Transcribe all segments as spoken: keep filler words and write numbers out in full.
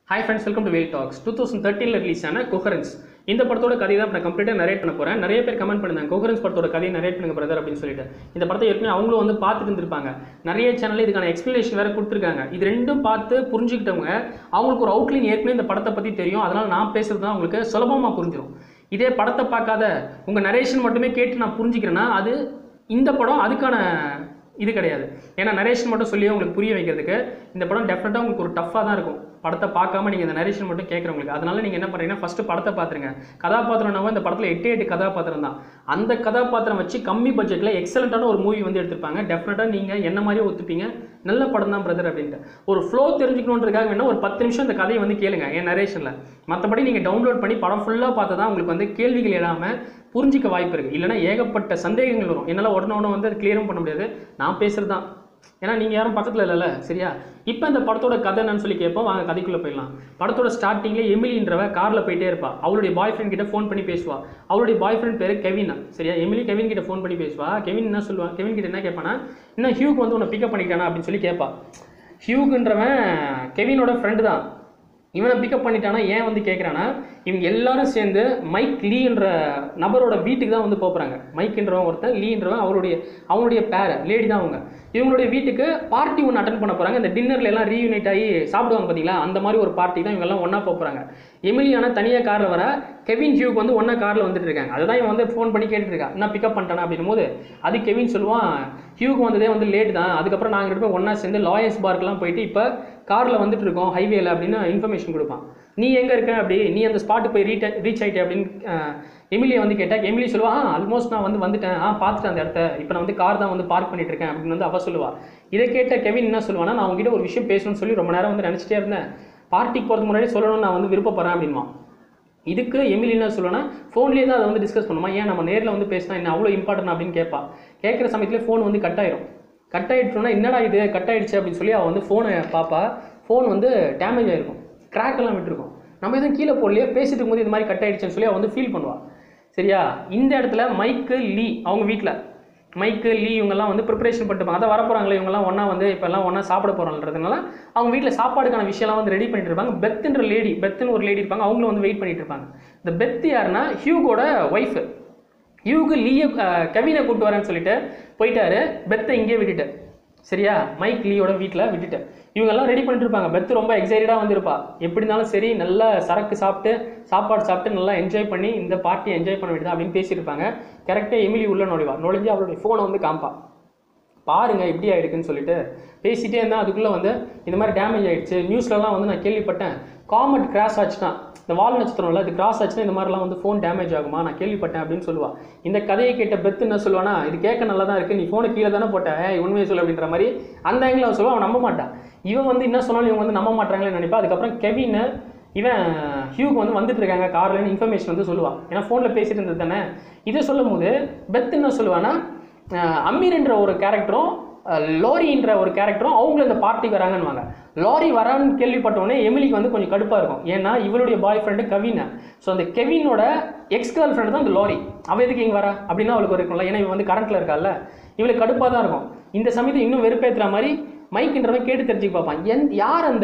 Hi friends, welcome to Whale Talks. twenty thirteen release ஆன Coherence. இந்த படத்தோட கதை தான் நான் கம்ப்ளீட்டா நரேட் பண்ண போறேன். நிறைய பேர் கமெண்ட் பண்ணாங்க Coherence படத்தோட கதையை நரேட் பண்ணுங்க பிரதர் அப்படினு சொல்லிட்டு. இந்த படத்தை ஏற்கனவே அவங்களும் வந்து பார்த்துட்டு இருந்திருப்பாங்க. நிறைய சேனல்ல இதுக்கான எக்ஸ்பிளனேஷன் வேற கொடுத்திருக்காங்க. இது ரெண்டும் பார்த்து புரிஞ்சிக்கிட்டவங்க அவங்களுக்கு ஒரு அவுட்லைன் ஏற்கனவே இந்த படத்தை பத்தி தெரியும். அதனால நான் பேசுறது தான் உங்களுக்கு சுலபமா புரிஞ்சிரும். இதே படத்தை பார்க்காத உங்க நரேஷன் மட்டுமே கேட்டு நான் புரிஞ்சிக்கிறேன்னா அது இந்த படம் அதுக்கான இது கிடையாது. ஏன்னா நரேஷன் மட்டும் சொல்லி உங்களுக்கு புரிய வைக்கிறதுக்கு இந்த படம் டெஃபினட்டாக உங்களுக்கு ஒரு டஃப்பாக தான் இருக்கும். படத்தை பார்க்காம நீங்கள் இந்த நரேஷன் மட்டும் கேட்குறவங்களுக்கு. அதனால நீங்கள் என்ன பண்ணுறீங்கன்னா ஃபஸ்ட்டு படத்தை பார்த்துருங்க. கதாபாத்திரம்னாவும் இந்த படத்தில் எட்டு எட்டு கதாபாத்திரம் தான். அந்த கதாபாத்திரம் வச்சு கம்மி பட்ஜெட்டில் எக்ஸலண்ட்டான ஒரு மூவி வந்து எடுத்திருப்பாங்க. டெஃபினட்டாக நீங்கள் என்ன மாதிரியே ஒத்துப்பீங்க, நல்ல படம் தான் பிரதர் அப்படின்ட்டு. ஒரு ஃப்ளோ தெரிஞ்சுக்கணுன்றதுக்காக வேணால் ஒரு பத்து நிமிஷம் இந்த கதையை வந்து கேளுங்க என் நரேஷனில். மற்றபடி நீங்கள் டவுன்லோட் பண்ணி படம் ஃபுல்லாக பார்த்தா தான் உங்களுக்கு வந்து கேள்விகள் இல்லாமல் புரிஞ்சிக்க வாய்ப்பு இருக்குது. இல்லைனா ஏகப்பட்ட சந்தேகங்கள் வரும். என்னால் உடனே உடனே வந்து அது கிளியரும் பண்ண முடியாது. நான் பேசுகிறது தான், ஏன்னா நீங்கள் யாரும் பக்கத்தில் இல்லைல்ல. சரியா? இப்போ இந்த படத்தோட கதை என்னன்னு சொல்லி கேட்போம். வாங்க கதைக்குள்ளே போயிடலாம். படத்தோட ஸ்டார்டிங்லேயே எமிலின்றவ காரில் போயிட்டே இருப்பா. அவளுடைய பாய் ஃப்ரெண்ட் கிட்ட ஃபோன் பண்ணி பேசுவா. அவளுடைய பாய் ஃப்ரெண்ட் பேர் கெவின். சரியா? எமிலி கெவின் கிட்ட ஃபோன் பண்ணி பேசுவா. கெவின் என்ன சொல்லுவான், கெவின் கிட்ட என்ன கேட்பானா, இன்னும் ஹியூக்கு வந்து உன்னை பிக்கப் பண்ணிக்கிட்டானா அப்படின்னு சொல்லி கேட்பா. ஹியூக்குன்றவன் கெவினோட ஃப்ரெண்டு தான். இவனை பிக்கப் பண்ணிட்டானா ஏன் வந்து கேட்குறான்னா, இவங்க எல்லாரும் சேர்ந்து மைக் லீன்ற நபரோட வீட்டுக்கு தான் வந்து போகிறாங்க. மைக்ன்றவன் ஒருத்தன், லீன்றவன் அவருடைய அவங்களுடைய பேர லேடி தான் அவங்க. இவங்களுடைய வீட்டுக்கு பார்ட்டி ஒன்று அட்டன் பண்ண போகிறாங்க. இந்த டின்னரில் எல்லாம் ரீயூனைட் ஆகி சாப்பிடுவாங்க பார்த்தீங்களா, அந்த மாதிரி ஒரு பார்ட்டி தான் இவங்கெல்லாம் ஒன்றா போகிறாங்க. எமிலியான தனியாக காரில் வர, கெவின் ஹியூக்கு வந்து ஒன்றா காரில் வந்துட்டு இருக்காங்க. அதுதான் இவன் வந்து ஃபோன் பண்ணி கேட்டுட்டு இருக்கா, என்ன பிக்கப் பண்ணிட்டானா அப்படின்னும் போது அது கெவின் சொல்லுவான், ஹியூக்கு வந்ததே வந்து லேட் தான், அதுக்கப்புறம் நாங்கள் ரெண்டு பேரும் ஒன்றா சேர்ந்து லாயர்ஸ் பார்க்கெலாம் போயிட்டு இப்போ காரில் வந்துட்டு இருக்கோம் ஹைவேல அப்படின்னு இன்ஃபர்மேஷன் கொடுப்பான். நீ எங்கே இருக்க அப்படி, நீ அந்த ஸ்பாட்டுக்கு போய் ரீட் ரீச் ஆகிட்டே அப்படின்னு எமிலியை வந்து கேட்டால் எமிலி சொல்லுவா, ஆ ஆல்மோஸ்ட் நான் வந்து வந்துட்டேன், ஆ பார்த்துட்டேன் அந்த இடத்த, இப்போ நான் வந்து கார் தான் வந்து பார்க் பண்ணிட்டு இருக்கேன் அப்படின்னு வந்து அவ சொல்லுவா. இதை கேட்ட கெவின் என்ன சொல்லுவானா, நான் அவங்ககிட்ட ஒரு விஷயம் பேசணும்னு சொல்லி ரொம்ப நேரம் வந்து நினச்சிட்டே இருந்தேன், பார்ட்டிக்கு போகிறதுக்கு முன்னாடி சொல்லணும்னு நான் வந்து விருப்பப்படுறேன் அப்படின்மா. இதுக்கு எமிலி என்ன சொல்லுவேன்னா, ஃபோன்லேயே தான் அதை வந்து டிஸ்கஸ் பண்ணுமா, ஏன் நம்ம நேரில் வந்து பேசினா என்ன அவ்வளோ இம்பார்ட்டன் அப்படின்னு கேட்பா. கேட்குற சமயத்தில் ஃபோன் வந்து கட் ஆயிடும். கட் ஆகிடுச்சோன்னா என்னடா இது கட் ஆகிடுச்சு அப்படின்னு சொல்லி அவள் வந்து ஃபோனை பார்ப்பா. ஃபோன் வந்து டேமேஜ் ஆகிருக்கும், கிராக் எல்லாம் விட்டுருக்கும். நம்ம எதுவும் கீழே போடலையே, பேசிட்டு இருக்கும்போது இது மாதிரி கட் ஆகிடுச்சுன்னு சொல்லி அவள் வந்து ஃபீல் பண்ணுவாள். சரியா? இந்த இடத்துல மைக்கு லீ அவங்க வீட்டில் மைக்கு லீ இவங்கெல்லாம் வந்து ப்ரிப்பரேஷன் பண்ணிட்டுப்பாங்க. அதை வரப்போகிறாங்களே இவங்கெல்லாம் ஒன்றா வந்து இப்போ எல்லாம் ஒன்றா சாப்பிட போகிறோன்றதுனால அவங்க வீட்டில் சாப்பாடுக்கான விஷயம்லாம் வந்து ரெடி பண்ணிட்டு இருப்பாங்க. பெத்துன்ற லேடி, பெத்துன்னு ஒரு லேடி இருப்பாங்க, அவங்களும் வந்து வெயிட் பண்ணிட்டு இருப்பாங்க. இந்த பெத் யாருன்னா ஹியூகோட ஒய்ஃபு. ஹியூக்கு லீயை கெவினை கூப்பிட்டு வரேன்னு சொல்லிட்டு போயிட்டாரு. பெத்தை இங்கேயே விட்டுட்டு, சரியா, மைக் லீயோட வீட்டில் விட்டுட்டு இவங்கெல்லாம் ரெடி பண்ணிட்டு இருப்பாங்க. பெத்து ரொம்ப எக்ஸைட்டடாக வந்துருப்பா. எப்படி இருந்தாலும் சரி நல்லா சரக்கு சாப்பிட்டு சாப்பாடு சாப்பிட்டு நல்லா என்ஜாய் பண்ணி இந்த பார்ட்டியை என்ஜாய் பண்ண வேண்டியதான் அப்படின்னு பேசியிருப்பாங்க. கரெக்டாக எமிலி உள்ள நுழைவா. நுழைஞ்சு அவருடைய ஃபோனை வந்து காம்பா, பாருங்க எப்படி ஆகிடுக்குன்னு சொல்லிட்டு பேசிகிட்டே இருந்தால் அதுக்குள்ளே வந்து இந்த மாதிரி டேமேஜ் ஆகிடுச்சு, நியூஸ்லலாம் வந்து நான் கேள்விப்பட்டேன், காமெட் கிராஸ் ஆச்சுன்னா, இந்த வால் நட்சத்திரம்ல அது கிராஸ் ஆச்சுன்னா இந்த மாதிரிலாம் வந்து ஃபோன் டேமேஜ் ஆகுமா, நான் கேள்விப்பட்டேன் அப்படின்னு சொல்லுவாள். இந்த கதையை கேட்ட பெத்து என்ன சொல்லுவானா, இது கேட்க நல்லா தான் இருக்குது, நீ ஃபோனை கீழே தானே போட்டேன், உண்மையை சொல்லு அப்படின்ற மாதிரி அந்த ஆங்கிள் அவன் சொல்லுவான். அவன் நம்ப மாட்டான். இவன் வந்து என்ன சொன்னாலும் இவங்க வந்து நம்ப மாட்டாங்களேன்னு நினைப்பா. அதுக்கப்புறம் கெவின் இவன் ஹியூக்கு வந்து வந்துட்டு இருக்காங்க கார்லன்னு இன்ஃபர்மேஷன் வந்து சொல்லுவான். ஏன்னா ஃபோனில் பேசிட்டு இருந்தது தானே. இதை சொல்லும் போது பெத் என்ன சொல்லுவான்னா, அமீர்ன்ற ஒரு கேரக்டரும் லாரின்ற ஒரு கேரக்டரும் அவங்களும் இந்த பார்ட்டிக்கு வராங்கன்னு. லாரி வரான்னு கேள்விப்பட்டோடனே எமிலிக்கு வந்து கொஞ்சம் கடுப்பாக இருக்கும். ஏன்னா இவளுடைய பாய் ஃப்ரெண்டு கெவின். ஸோ அந்த கெவினோட எக்ஸ் கேர்ள் ஃப்ரெண்டு தான் அந்த லாரி. அவள் எதுக்கு இங்கே வரா அப்படின்னா அவளுக்கு இருக்கும்ல, ஏன்னா இவன் வந்து கரண்ட்டில் இருக்கால, இவளுக்கு கடுப்பாக தான் இருக்கும். இந்த சமயத்தை இன்னும் வெறுப்பேற்றுற மாதிரி மைக்குன்றவன் கேட்டு தெரிஞ்சுக்க பார்ப்பான், என் யார் அந்த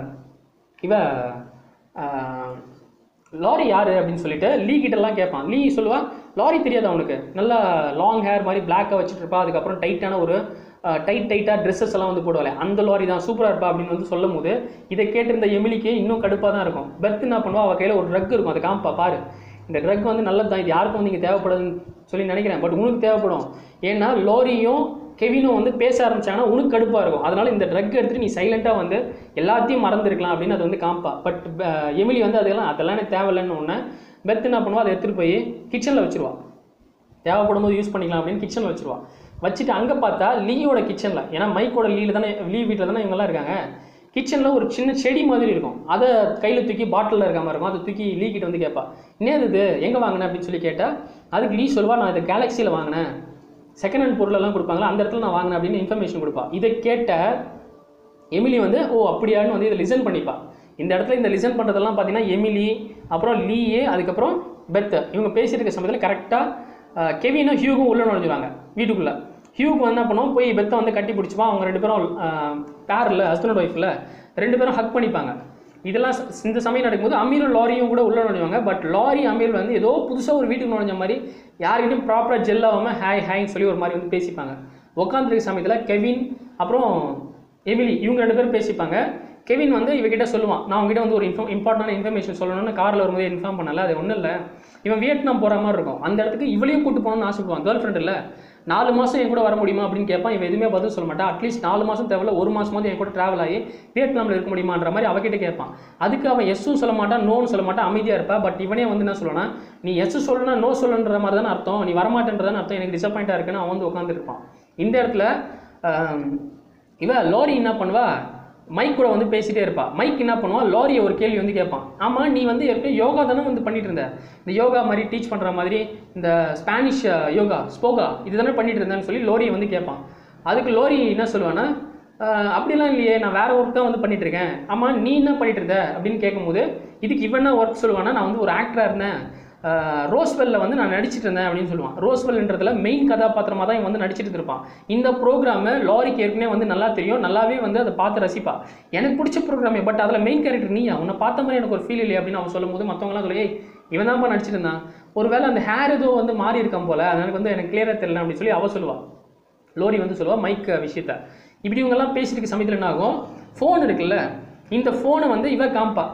இவ லாரி யார் அப்படின்னு சொல்லிட்டு லீ கிட்டலாம் கேட்பான். லீ சொல்லுவா, லாரி தெரியாது அவனுக்கு, நல்லா லாங் ஹேர் மாதிரி பிளாக்காக வச்சுட்டு இருப்பா. அதுக்கப்புறம் டைட்டான ஒரு டைட் டைட்டாக ட்ரெஸ்ஸஸ் எல்லாம் வந்து போடுவாள், அந்த லாரி தான் சூப்பராக இருப்பா அப்படின்னு வந்து சொல்லும் போது இதை கேட்டிருந்த எமிலிக்கு இன்னும் கடுப்பாக தான் இருக்கும். பெத் என்ன பண்ணுவா, அவள் கையில் ஒரு ட்ரக் இருக்கும், அதை காமிப்பா, பாரு இந்த ட்ரக் வந்து நல்லது தான், இது யாருக்கும் வந்து இங்கே தேவைப்படுதுன்னு சொல்லி நினைக்கிறேன், பட் உனக்கு தேவைப்படும், ஏன்னா லாரியும் கெவினும் வந்து பேச ஆரம்பிச்சாங்கன்னா உனக்கு கடுப்பாக இருக்கும், அதனால இந்த ட்ரக் எடுத்துகிட்டு நீ சைலண்ட்டாக வந்து எல்லாத்தையும் மறந்துருக்கலாம் அப்படின்னு அதை வந்து காமிப்பா. பட் எமிலி வந்து அதெல்லாம் அதெல்லாம் எனக்கு தேவையில்லைன்னு ஒன்று பெத் என்ன பண்ணுவா, அதை எடுத்துகிட்டு போய் கிச்சனில் வச்சுருவா. தேவைப்படும் போது யூஸ் பண்ணிக்கலாம் அப்படின்னு கிச்சனில் வச்சுருவா. வச்சுட்டு அங்கே பார்த்தா லீயோட கிச்சனில், ஏன்னா மைக்கோட லீவில் தானே, லீ வீட்டில் தானே இவங்கெல்லாம் இருக்காங்க, கிச்சனில் ஒரு சின்ன செடி மாதிரி இருக்கும், அதை கையில் தூக்கி பாட்டிலில் இருக்க மாதிரி இருக்கும், அதை தூக்கி லீ கிட்ட வந்து கேட்பா, என்னது இது எங்கே வாங்கினேன் அப்படின்னு சொல்லி கேட்டால் அதுக்கு லீ சொல்வா, நான் இதை கேலக்ஸியில் வாங்கினேன், செகண்ட் ஹேண்ட் பொருளெல்லாம் கொடுப்பாங்களா அந்த இடத்துல நான் வாங்கினேன் அப்படின்னு இன்ஃபர்மேஷன் கொடுப்பா. இதை கேட்ட எமிலி வந்து ஓ அப்படியான்னு வந்து இதை லிசன் பண்ணிப்பா. இந்த இடத்துல இந்த லிசன் பண்ணுறதெல்லாம் பார்த்தீங்கன்னா எமிலி, அப்புறம் லீயே, அதுக்கப்புறம் பெத் இவங்க பேசிட்டு இருக்க சமயத்தில் கரெக்டாக கெவினும் ஹியூகும் உள்ளே நுழைஞ்சுவாங்க வீட்டுக்குள்ளே. ஹியூக்கு என்ன பண்ணுவோம், போய் பெத்தை வந்து கட்டி பிடிச்சிப்பான். அவங்க ரெண்டு பேரும் பேரில் ஹஸ்பண்ட் ஒய்ஃபில் ரெண்டு பேரும் ஹக் பண்ணிப்பாங்க. இதெல்லாம் இந்த சமயம் நடக்கும்போது அமீரும் லாரியும் கூட உள்ள நுழைவாங்க. பட் லாரி அமீர் வந்து ஏதோ புதுசாக ஒரு வீட்டுக்கு நுழைஞ்ச மாதிரி யார்கிட்டையும் ப்ராப்பராக ஜெல் ஆகாமல் ஹாய் ஹாய்ன்னு சொல்லி ஒரு மாதிரி வந்து பேசிப்பாங்க. உட்காந்துருக்க சமயத்தில் கெவின் அப்புறம் எமிலி இவங்க ரெண்டு பேரும் பேசிப்பாங்க. கெவின் வந்து இவகிட்ட சொல்லுவான், நான் உங்ககிட்ட வந்து ஒரு இன்ஃபார்ம் இம்பார்ட்டன்டான இன்ஃபர்மேஷன் சொல்லணும்னு காரில் வரும்போது இன்ஃபார்ம் பண்ணல, அது ஒன்றும் இல்லை, இவன் வியட்நாம் போகிற மாதிரி இருக்கும், அந்த இடத்துக்கு இவளையும் கூட்டு போகணும்னு ஆசைப்படுவான். கேர்ள் ஃப்ரெண்ட் இல்லை, நாலு மாதம் என் கூட வர முடியுமா அப்படின்னு கேட்பான். இவன் எதுவுமே பதில் சொல்ல மாட்டான். அட்லீஸ்ட் நாலு மாதம் தேவையில்ல, ஒரு மாதமாவது என் கூட ட்ராவல் ஆகி வியட்நாமில் இருக்க முடியுமான்ற மாதிரி அவகிட்ட கேட்பான். அதுக்கு அவன் எஸ்ஸும் சொல்ல மாட்டான், நோன்னு சொல்ல மாட்டான், அமைதியாக இருப்பா. பட் இவனே வந்து என்ன சொல்லுவானா, நீ எஸ் சொல்லணும்னா நோ சொல்லுன்ற மாதிரி தானே அர்த்தம், நீ வரமாட்டேன்றதானே அர்த்தம், எனக்கு டிசப்பாயிண்டாக இருக்குன்னு அவன் வந்து உட்காந்துருப்பான். இந்த இடத்துல இவ லோரி என்ன பண்ணுவா, மைக் கூட வந்து பேசிகிட்டே இருப்பா. மைக் என்ன பண்ணுவான், லோரியை ஒரு கேள்வி வந்து கேட்பான். ஆமாம், நீ வந்து ஏற்கனவே யோகா தானே வந்து பண்ணிட்டு இருந்த, இந்த யோகா மாதிரி டீச் பண்ணுற மாதிரி இந்த ஸ்பானிஷ் யோகா ஸ்போகா இது தானே பண்ணிட்டு இருந்தேன்னு சொல்லி லோரியை வந்து கேட்பான். அதுக்கு லோரி என்ன சொல்லுவான்னா, அப்படிலாம் இல்லையே, நான் வேறு ஒர்க் தான் வந்து பண்ணிட்டு இருக்கேன். ஆமாம், நீ என்ன பண்ணிட்டு இருந்த அப்படின்னு கேட்கும்போது இதுக்கு இவன் ஒர்க் சொல்லுவானா, நான் வந்து ஒரு ஆக்டராக இருந்தேன், ரோஸ்வெல்ல வந்து நான் நடிச்சிட்டு இருந்தேன் அப்படின்னு சொல்லுவான். ரோஸ்வெல்ன்றதுல மெயின் கதாபாத்திரமாக தான் இவன் வந்து நடிச்சிட்டு இருப்பான். இந்த ப்ரோக்ராமை லாரிக்கு ஏற்கனவே வந்து நல்லா தெரியும், நல்லாவே வந்து அதை பார்த்து ரசிப்பா. எனக்கு பிடிச்ச ப்ரோக்ராமே, பட் அதில் மெயின் கேரக்டர் நீயா, உன்னை பார்த்த மாதிரி எனக்கு ஒரு ஃபீல் இல்லையே அப்படின்னு அவன் சொல்லும்போது மற்றவங்களாம் சொல்லி இவன் தான்ப்பா நடிச்சிட்டு இருந்தான், ஒரு வேளை அந்த ஹேர் ஏதோ வந்து மாறி இருக்கான் போல, எனக்கு வந்து எனக்கு கிளியராக தெரியல அப்படின்னு சொல்லி அவள் சொல்லுவாள். லோரி வந்து சொல்லுவாள் மைக் விஷயத்த. இப்படி இவங்கெல்லாம் பேசிட்டு இருக்க சமயத்தில் என்ன ஆகும், ஃபோன் இருக்குல்ல, இந்த ஃபோனை வந்து இவ காம்பா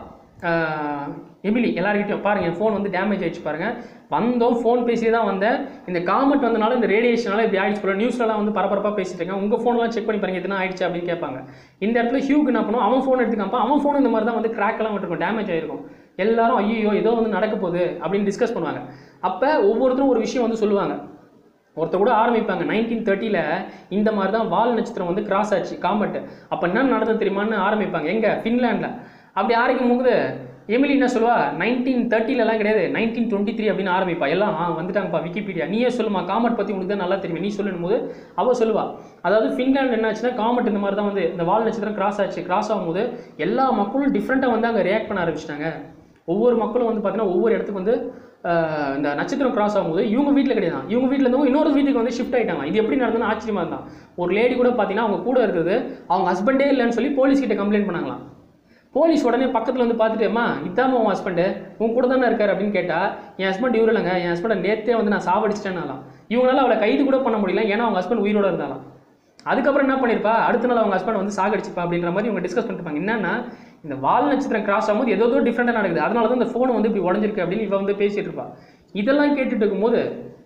எமிலி எல்லாருக்கிட்டையும், பாருங்கள் ஃபோன் வந்து டேமேஜ் ஆகிடுச்சு பாருங்கள், வந்தோம் ஃபோன் பேசி தான் வந்தேன், இந்த காமெண்ட் வந்தனால இந்த ரேடியேஷனால இப்படி ஆகிடுச்சு போல, நியூஸ்லலாம் வந்து பரபரப்பாக பேசிட்டு இருக்கேன், உங்கள் ஃபோன்லாம் செக் பண்ணி பாருங்கள் எதுனா ஆயிடுச்சு அப்படின்னு கேட்பாங்க. இந்த இடத்துல ஹியூக்கு என்ன பண்ணுவோம், அவன் ஃபோன் எடுத்து காமிப்பான், அவன் ஃபோன் இந்த மாதிரி தான் வந்து கிராக்கெல்லாம் விட்டுருக்கும், டேமேஜ் ஆகிருக்கும். எல்லாரும் ஐயோ ஏதோ வந்து நடக்க போகுது அப்படின்னு டிஸ்கஸ் பண்ணுவாங்க. அப்போ ஒவ்வொருத்தரும் ஒரு விஷயம் வந்து சொல்லுவாங்க. ஒருத்த கூட ஆரம்பிப்பாங்க, நைன்டீன் தேர்ட்டியில் இந்த மாதிரி தான் வால் நட்சத்திரம் வந்து கிராஸ் ஆச்சு காமெண்ட், அப்போ என்ன நடந்தது தெரியுமான்னு ஆரம்பிப்பாங்க. எங்கே, ஃபின்லாண்டில். அப்படி ஆரம்பிக்கும் போது எமிலி என்ன சொல்லுவா, நைன்டீன் தேர்ட்டிலலாம் கிடையாது, நைன்டீன் டுவெண்ட்டி த்ரீ அப்படின்னு ஆரம்பிப்பா. எல்லாம் ஆ வந்துட்டாங்கப்பா விக்கிபீடியா, நீயே சொல்லுமா காமெண்ட் பற்றி உனக்கு தான் நல்லா தெரியும், நீ சொல்லும் போது அவள் சொல்லுவா. அதாவது ஃபின்லாண்ட் என்ன ஆச்சுன்னா, காமெண்ட் இந்த மாதிரி தான் வந்து இந்த வால் நட்சத்திரம் கிராஸ் ஆச்சு, கிராஸ் ஆகும்போது எல்லா மக்களும் டிஃப்ரெண்ட்டாக வந்து அங்கே ரியாக்ட் பண்ண ஆரம்பிச்சிட்டாங்க. ஒவ்வொரு மக்களும் வந்து பார்த்தீங்கன்னா ஒவ்வொரு இடத்துக்கு வந்து இந்த நட்சத்திரம் கிராஸ் ஆகும்போது இவங்க வீட்டில் கிடையாது, இவங்க வீட்டில் இருந்தவங்க இன்னொரு வீட்டுக்கு வந்து ஷிஃப்ட் ஆகிட்டாங்க. இது எப்படி நடந்ததுன்னு ஆச்சரியமாக இருந்தான். ஒரு லேடி கூட பார்த்தீங்கன்னா அவங்க கூட இருக்கிறது அவங்க ஹஸ்பண்டே இல்லைன்னு சொல்லி போலீஸ் கிட்ட கம்ப்ளைண்ட் பண்ணாங்களாம். போலீஸ் உடனே பக்கத்தில் வந்து பார்த்துட்டேம்மா இதாம்மா உன் ஹஸ்பண்டு உன் கூட தானே இருக்காரு அப்படின்னு கேட்டால், என் ஹஸ்பண்ட் இவரு இல்லைங்க, என் ஹஸ்பண்டை நேற்றே வந்து நான் சாவடிச்சிட்டேன்னாலாம். இவங்களால அவளை கைது கூட பண்ண முடியல, ஏன்னா அவங்க ஹஸ்பண்ட் உயிரோடு இருந்தாலாம். அதுக்கப்புறம் என்ன பண்ணியிருப்பா, அடுத்த நாள் அவங்க ஹஸ்பண்ட் வந்து சாகடிச்சிப்பா அப்படின்ற மாதிரி இவங்க டிஸ்கஸ் பண்ணிருப்பாங்க. என்னன்னா, இந்த வால் நட்சத்திரம் கிராஸ் ஆகும்போது ஏதோ டிஃப்ரெண்டாக நடக்குது, அதனால தான் இந்த ஃபோன் வந்து இப்படி உடஞ்சிருக்கு அப்படின்னு இவ வந்து பேசிட்டு இருப்பா. இதெல்லாம் கேட்டுட்டு இருக்கும்போது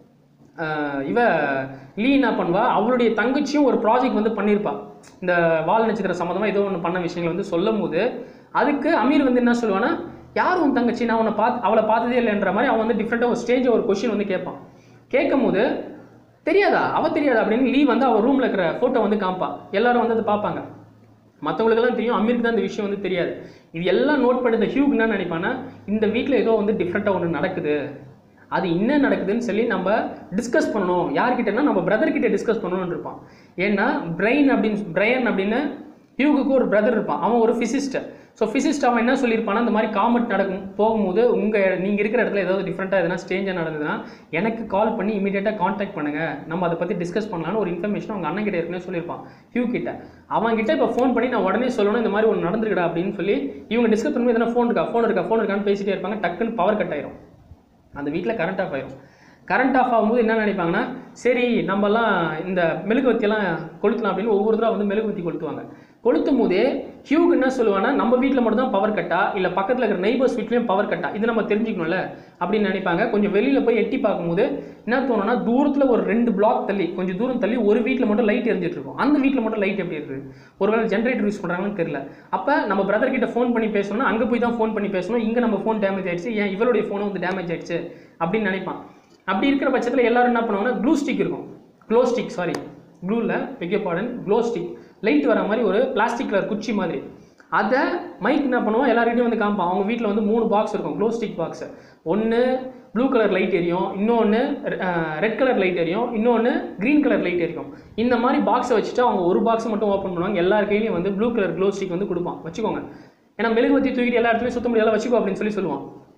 இவ லீ என்ன பண்ணுவா, அவளுடைய தங்கச்சியும் ஒரு ப்ராஜெக்ட் வந்து பண்ணியிருப்பா, இந்த வால் நட்சத்திரம் சம்மந்தமாக ஏதோ ஒன்று பண்ண விஷயங்கள் வந்து சொல்லும் போது அதுக்கு அமீர் வந்து என்ன சொல்லுவானா, யார் உன் தங்கச்சி, நான் உன்னை பார்த்து அவளை பார்த்ததே இல்லைன்ற மாதிரி அவன் வந்து டிஃப்ரெண்ட்டாக ஒரு ஸ்டேஜ் ஒரு கொஸ்டின் வந்து கேட்பான். கேட்கும் போது தெரியாதா அவள் தெரியாதா அப்படின்னு லீ வந்து அவள் ரூமில் இருக்கிற ஃபோட்டோ வந்து காமிப்பா. எல்லாரும் வந்து அதை பார்ப்பாங்க. மற்றவங்களுக்கெல்லாம் தெரியும், அமீருக்கு தான் இந்த விஷயம் வந்து தெரியாது. இது எல்லாம் நோட் பண்ணி இந்த ஹியூக் என்ன நினைப்பானா, இந்த வீட்டில் ஏதோ வந்து டிஃப்ரெண்ட்டாக ஒன்று நடக்குது, அது என்ன நடக்குதுன்னு சொல்லி நம்ம டிஸ்கஸ் பண்ணணும். யார்கிட்டனா நம்ம பிரதர்கிட்ட டிஸ்கஸ் பண்ணணும்னு இருப்பான். ஏன்னா பிரைன் அப்படின்னு பிரையன் அப்படின்னு ஹியூகுக்கு ஒரு பிரதர் இருப்பான், அவன் ஒரு ஃபிசிஸ்ட். ஸோ ஃபிசிஸ்ட் அவன் என்ன சொல்லியிருப்பானா, இந்த மாதிரி காமெண்ட் நடக்கும் போகும்போது உங்கள் நீங்கள் இருக்கிற இடத்துல ஏதாவது டிஃப்ரெண்ட்டாக எதனா ஸ்டேஞ்சாக நடந்ததுன்னா எனக்கு கால் பண்ணி இமீடியட்டாக காண்டாக்ட் பண்ணுங்கள், நம்ம அதை பற்றி டிஸ்கஸ் பண்ணலான்னு ஒரு இன்ஃபர்மேஷன் அவங்க அண்ணன் கிட்ட ஏற்கனவே சொல்லியிருப்பான் ஹியூ கிட்ட. அவன் கிட்ட இப்போ ஃபோன் பண்ணி நான் உடனே சொல்லணும் இந்த மாதிரி ஒன்று நடந்துருக்கடா அப்படின்னு சொல்லி இவங்க டிஸ்கஸ் பண்ணும்போது எதனா ஃபோன் இருக்கா ஃபோன் இருக்கா ஃபோன் இருக்கான்னு பேசிகிட்டே இருப்பாங்க. டக்குன்னு பவர் கட் ஆயிரும், அந்த வீட்டில் கரண்ட் ஆஃப் ஆயிரும். கரண்ட் ஆஃப் ஆகும்போது என்ன நினைப்பாங்கன்னா, சரி நம்மலாம் இந்த மெழுகுவத்தியெல்லாம் கொளுத்தலாம் அப்படின்னு ஒவ்வொருத்தராக வந்து மெழுகுவத்தி கொளுத்துவாங்க. கொளுத்தும் போதே ஹியூக் என்ன சொல்லுவானா, நம்ம வீட்டில் மட்டும் தான் பவர் கட்டா இல்லை பக்கத்தில் இருக்கிற நெய்பர்ஸ் வீட்லேயும் பவர் கட்டா, இது நம்ம தெரிஞ்சுக்கணும்ல அப்படின்னு நினைப்பாங்க. கொஞ்சம் வெளியில் போய் எட்டி பார்க்கும்போது என்ன தோணுன்னா, தூரத்தில் ஒரு ரெண்டு பிளாக் தள்ளி கொஞ்சம் தூரம் தள்ளி ஒரு வீட்டில் மட்டும் லைட் எரிஞ்சிட்டு இருக்கும். அந்த வீட்டில் மட்டும் லைட் எப்படி இருக்குது, ஒருவேளை ஜென்ரேட்டர் யூஸ் பண்ணுறாங்கன்னு தெரியல. அப்போ நம்ம பிரதர் கிட்ட ஃபோன் பண்ணி பேசணும்னா அங்கே போய் தான் ஃபோன் பண்ணி பேசணும், இங்கே நம்ம ஃபோன் டேமேஜ் ஆயிடுச்சு, ஏன் இவருடைய ஃபோனும் வந்து டேமேஜ் ஆயிடுச்சு அப்படின்னு நினைப்பான். அப்படி இருக்கிற பட்சத்தில் எல்லாரும் என்ன பண்ணுவாங்கன்னா, க்ளூ ஸ்டிக் இருக்கும், க்ளோ ஸ்டிக் சாரி க்ளூவில் பெரிய பாடன் க்ளோ ஸ்டிக் லைட் வர மாதிரி ஒரு பிளாஸ்டிக் கலர் குச்சி மாதிரி, அதை மைக் என்ன பண்ணுவோம் எல்லாருக்கிட்டையும் வந்து காமிப்பான். அவங்க வீட்டில் வந்து மூணு பாக்ஸ் இருக்கும், க்ளோ ஸ்டிக் பாக்ஸ். ஒன்று ப்ளூ கலர் லைட் எரியும், இன்னொன்று ரெட் கலர் லைட் எரியும், இன்னொன்று க்ரீன் கலர் லைட் எரியும். இந்த மாதிரி பாக்ஸை வச்சுட்டு அவங்க ஒரு பாக்ஸ் மட்டும் ஓப்பன் பண்ணுவாங்க. எல்லார் கையிலையும் வந்து ப்ளூ கலர் க்ளோ ஸ்டிக் வந்து கொடுப்பான், வச்சுக்கோங்க, ஏன்னா மெழுகுவத்தி தூக்கிட்டு எல்லா இடத்துலையும் சுத்த முடியாத வச்சுக்கோ அப்படின்னு சொல்லி சொல்லுவான்.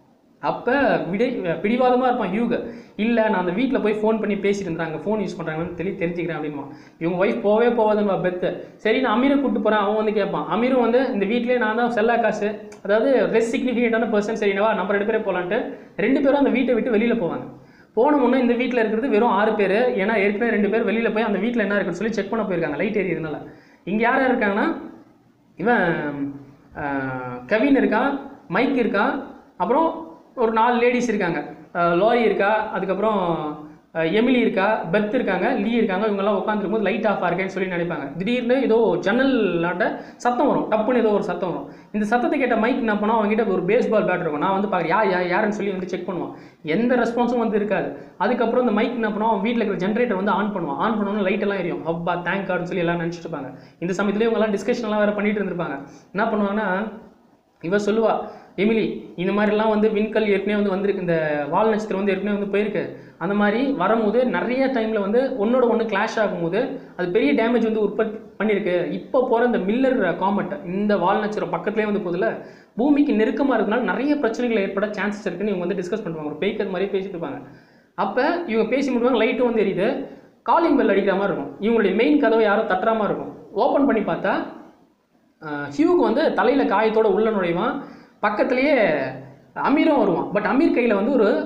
அப்போ விடை பிடிவாதமாக இருப்பான் ஹியூக். இல்லை நான் அந்த வீட்டில் போய் ஃபோன் பண்ணி பேசிட்டு இருந்தாங்க, ஃபோன் யூஸ் பண்ணுறாங்கன்னு தெளி தெரிஞ்சுக்கிறேன் அப்படின்மா. இவங்க ஒய்ஃப் போவே போவாதுன்னு பெத்து. சரி நான் அமீரை கூப்பிட்டு போகிறேன். அவன் வந்து கேட்பான். அமீரும் வந்து இந்த வீட்டிலே நான் தான் செல்லா காசு, அதாவது ரெஸ் சிக்னிஃபிகண்டான பர்சன், சரினவா நம்ம ரெண்டு பேரே போகலான்ட்டு ரெண்டு பேரும் அந்த வீட்டை விட்டு வெளியில் போவாங்க. போன முன்னே இந்த வீட்டில் இருக்கிறது வெறும் ஆறு பேர். ஏன்னா ஏற்கனவே ரெண்டு பேர் வெளியில் போய் அந்த வீட்டில் என்ன இருக்குன்னு சொல்லி செக் பண்ண போயிருக்காங்க, லைட் எரியதுனால. இங்கே யார் இருக்காங்கன்னா இவன் கவின் இருக்கான், மைக் இருக்கான், அப்புறம் ஒரு நாலு லேடிஸ் இருக்காங்க. லோரி இருக்கா, அதுக்கப்புறம் எமிலி இருக்கா, பெத் இருக்காங்க, லீ இருக்காங்க. இவங்கெல்லாம் உட்காந்துருக்கும்போது லைட் ஆஃப் இருக்கேன்னு சொல்லி நினைப்பாங்க. திடீர்னு ஏதோ ஜன்னல்லாட்ட சத்தம் வரும், டப்புன்னு ஏதோ ஒரு சத்தம் வரும். இந்த சத்தத்தை கேட்ட மைக் என்ன பண்ணோம், அவங்ககிட்ட ஒரு பேஸ்பால் பேட் இருக்கும். நான் வந்து பார்க்குறேன் யார் யார் யாருன்னு சொல்லி வந்து செக் பண்ணுவான். எந்த ரெஸ்பான்ஸும் வந்து இருக்காது. அதுக்கப்புறம் இந்த மைக் என்ன பண்ணுவோம், அவன் வீட்டில் இருக்கிற ஜென்ரேட்டர் வந்து ஆன் பண்ணுவான். ஆன் பண்ணோன்னு லைட் எல்லாம் எரியும். அப்பா தேங்க் கார்டுன்னு சொல்லி எல்லாம் நினச்சிட்டு இருப்பாங்க. இந்த சமயத்துலேயே இவங்கெல்லாம் டிஸ்கஷன்லாம் வேறு பண்ணிட்டு இருந்திருப்பாங்க. என்ன பண்ணுவாங்கன்னா இவ சொல்லுவா, எமிலி இந்த மாதிரிலாம் வந்து விண்கல் ஏற்கனவே வந்து வந்திருக்கு, இந்த வால் நட்சத்திரம் வந்து ஏற்கனவே வந்து போயிருக்கு. அந்த மாதிரி வரும்போது நிறைய டைமில் வந்து ஒன்னோட ஒன்று கிளாஷ் ஆகும்போது அது பெரிய டேமேஜ் வந்து உற்பத்தி பண்ணியிருக்கு. இப்போ போகிற இந்த மில்லர் காமெட் இந்த வால் நட்சத்திரம் பக்கத்துலேயே வந்து போதில் பூமிக்கு நெருக்கமாக இருக்கிறதுனால நிறைய பிரச்சனைகள் ஏற்பட சான்சஸ் இருக்குன்னு இவங்க வந்து டிஸ்கஸ் பண்ணுவாங்க. ஒரு பேய்க்கு அது மாதிரியே பேசிட்டு இருப்பாங்க. அப்போ இவங்க பேசி முடிவாங்க. லைட்டும் வந்து எரியுது, காலிங் பெல் அடிக்கிற மாதிரி இருக்கும். இவங்களுடைய மெயின் கதவை யாரோ தட்டுற மாதிரி இருக்கும். ஓப்பன் பண்ணி பார்த்தா ஹியூக் வந்து தலையில் காயத்தோட உள்ள நுழைவான். பக்கத்துலேயே அமீரும் வருவான். பட் அமீர் கையில் வந்து ஒரு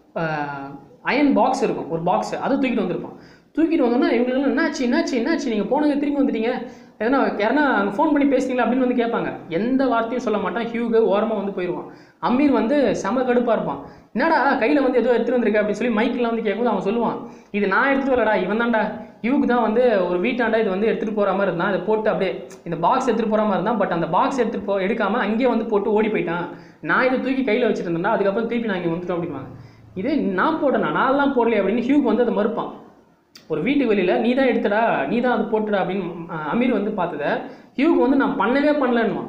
அயன் பாக்ஸ் இருக்கும், ஒரு பாக்ஸ், அதை தூக்கிட்டு வந்திருப்பான். தூக்கிட்டு வந்தோன்னா இவங்களுக்கு என்னாச்சு என்னாச்சு என்னாச்சு நீங்கள் போனது திரும்பி வந்துட்டீங்க, எதனா யாருன்னா அங்கே ஃபோன் பண்ணி பேசுனீங்களா அப்படின்னு வந்து கேட்பாங்க. எந்த வார்த்தையும் சொல்ல மாட்டான். ஹியூகு ஓரமாக வந்து போயிடுவான். அமீர் வந்து செம கடுப்பாக இருப்பான். என்னடா கையில் வந்து ஏதோ எடுத்துகிட்டு வந்திருக்க அப்படின்னு சொல்லி மைக்கில் வந்து கேட்கும்போது அவன் சொல்லுவான், இது நான் எடுத்துகிட்டு வரலடா, இவன் தான்டா, ஹியூக்கு தான் வந்து ஒரு வீட்டாண்டா இது வந்து எடுத்துகிட்டு போகிற மாதிரி இருந்தான். இதை போட்டு அப்படியே இந்த பாக்ஸ் எடுத்துகிட்டு போகிற மாதிரி இருந்தான். பட் அந்த பாக்ஸ் எடுத்துகிட்டு போ எடுக்காமல் அங்கேயே வந்து போட்டு ஓடி போயிட்டான். நான் இதை தூக்கி கையில் வச்சுருந்தேன்டா, அதுக்கப்புறம் திருப்பி நான் இங்கே வந்துட்டோம் அப்படின்வாங்க. இது நான் போட்டேனா, நான்லாம் போடலையே அப்படின்னு ஹியூக் வந்து அதை மறுப்பான். ஒரு வீட்டு வெளியில் நீ தான் எடுத்தடா, நீ தான் அதை போட்டுடா அப்படின்னு அமீர் வந்து பார்த்ததை ஹியூக் வந்து நான் பண்ணவே பண்ணலன்னுவான்.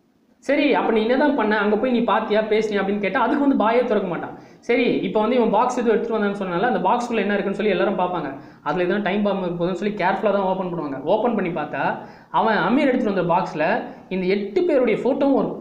சரி அப்போ நீ என்ன தான் பண்ண, அங்கே போய் நீ பார்த்தியா பேசினியா அப்படின்னு கேட்டால் அதுக்கு வந்து பாயே திறக்க மாட்டான். சரி இப்போ வந்து இவன் பாக்ஸ் எதுவும் எடுத்துகிட்டு வந்தான்னு சொன்னால அந்த பாக்ஸ்குள்ளே என்ன இருக்குன்னு சொல்லி எல்லாரும் பார்ப்பாங்க. அதில் எதுவும் டைம் பாம்பு இருக்குதுன்னு சொல்லி கேர்ஃபுல்லாக தான் ஓப்பன் பண்ணுவாங்க. ஓப்பன் பண்ணி பார்த்தா அவன் அமீர் எடுத்துகிட்டு வந்த பாக்ஸில் இந்த எட்டு பேருடைய ஃபோட்டோவும் வரும்.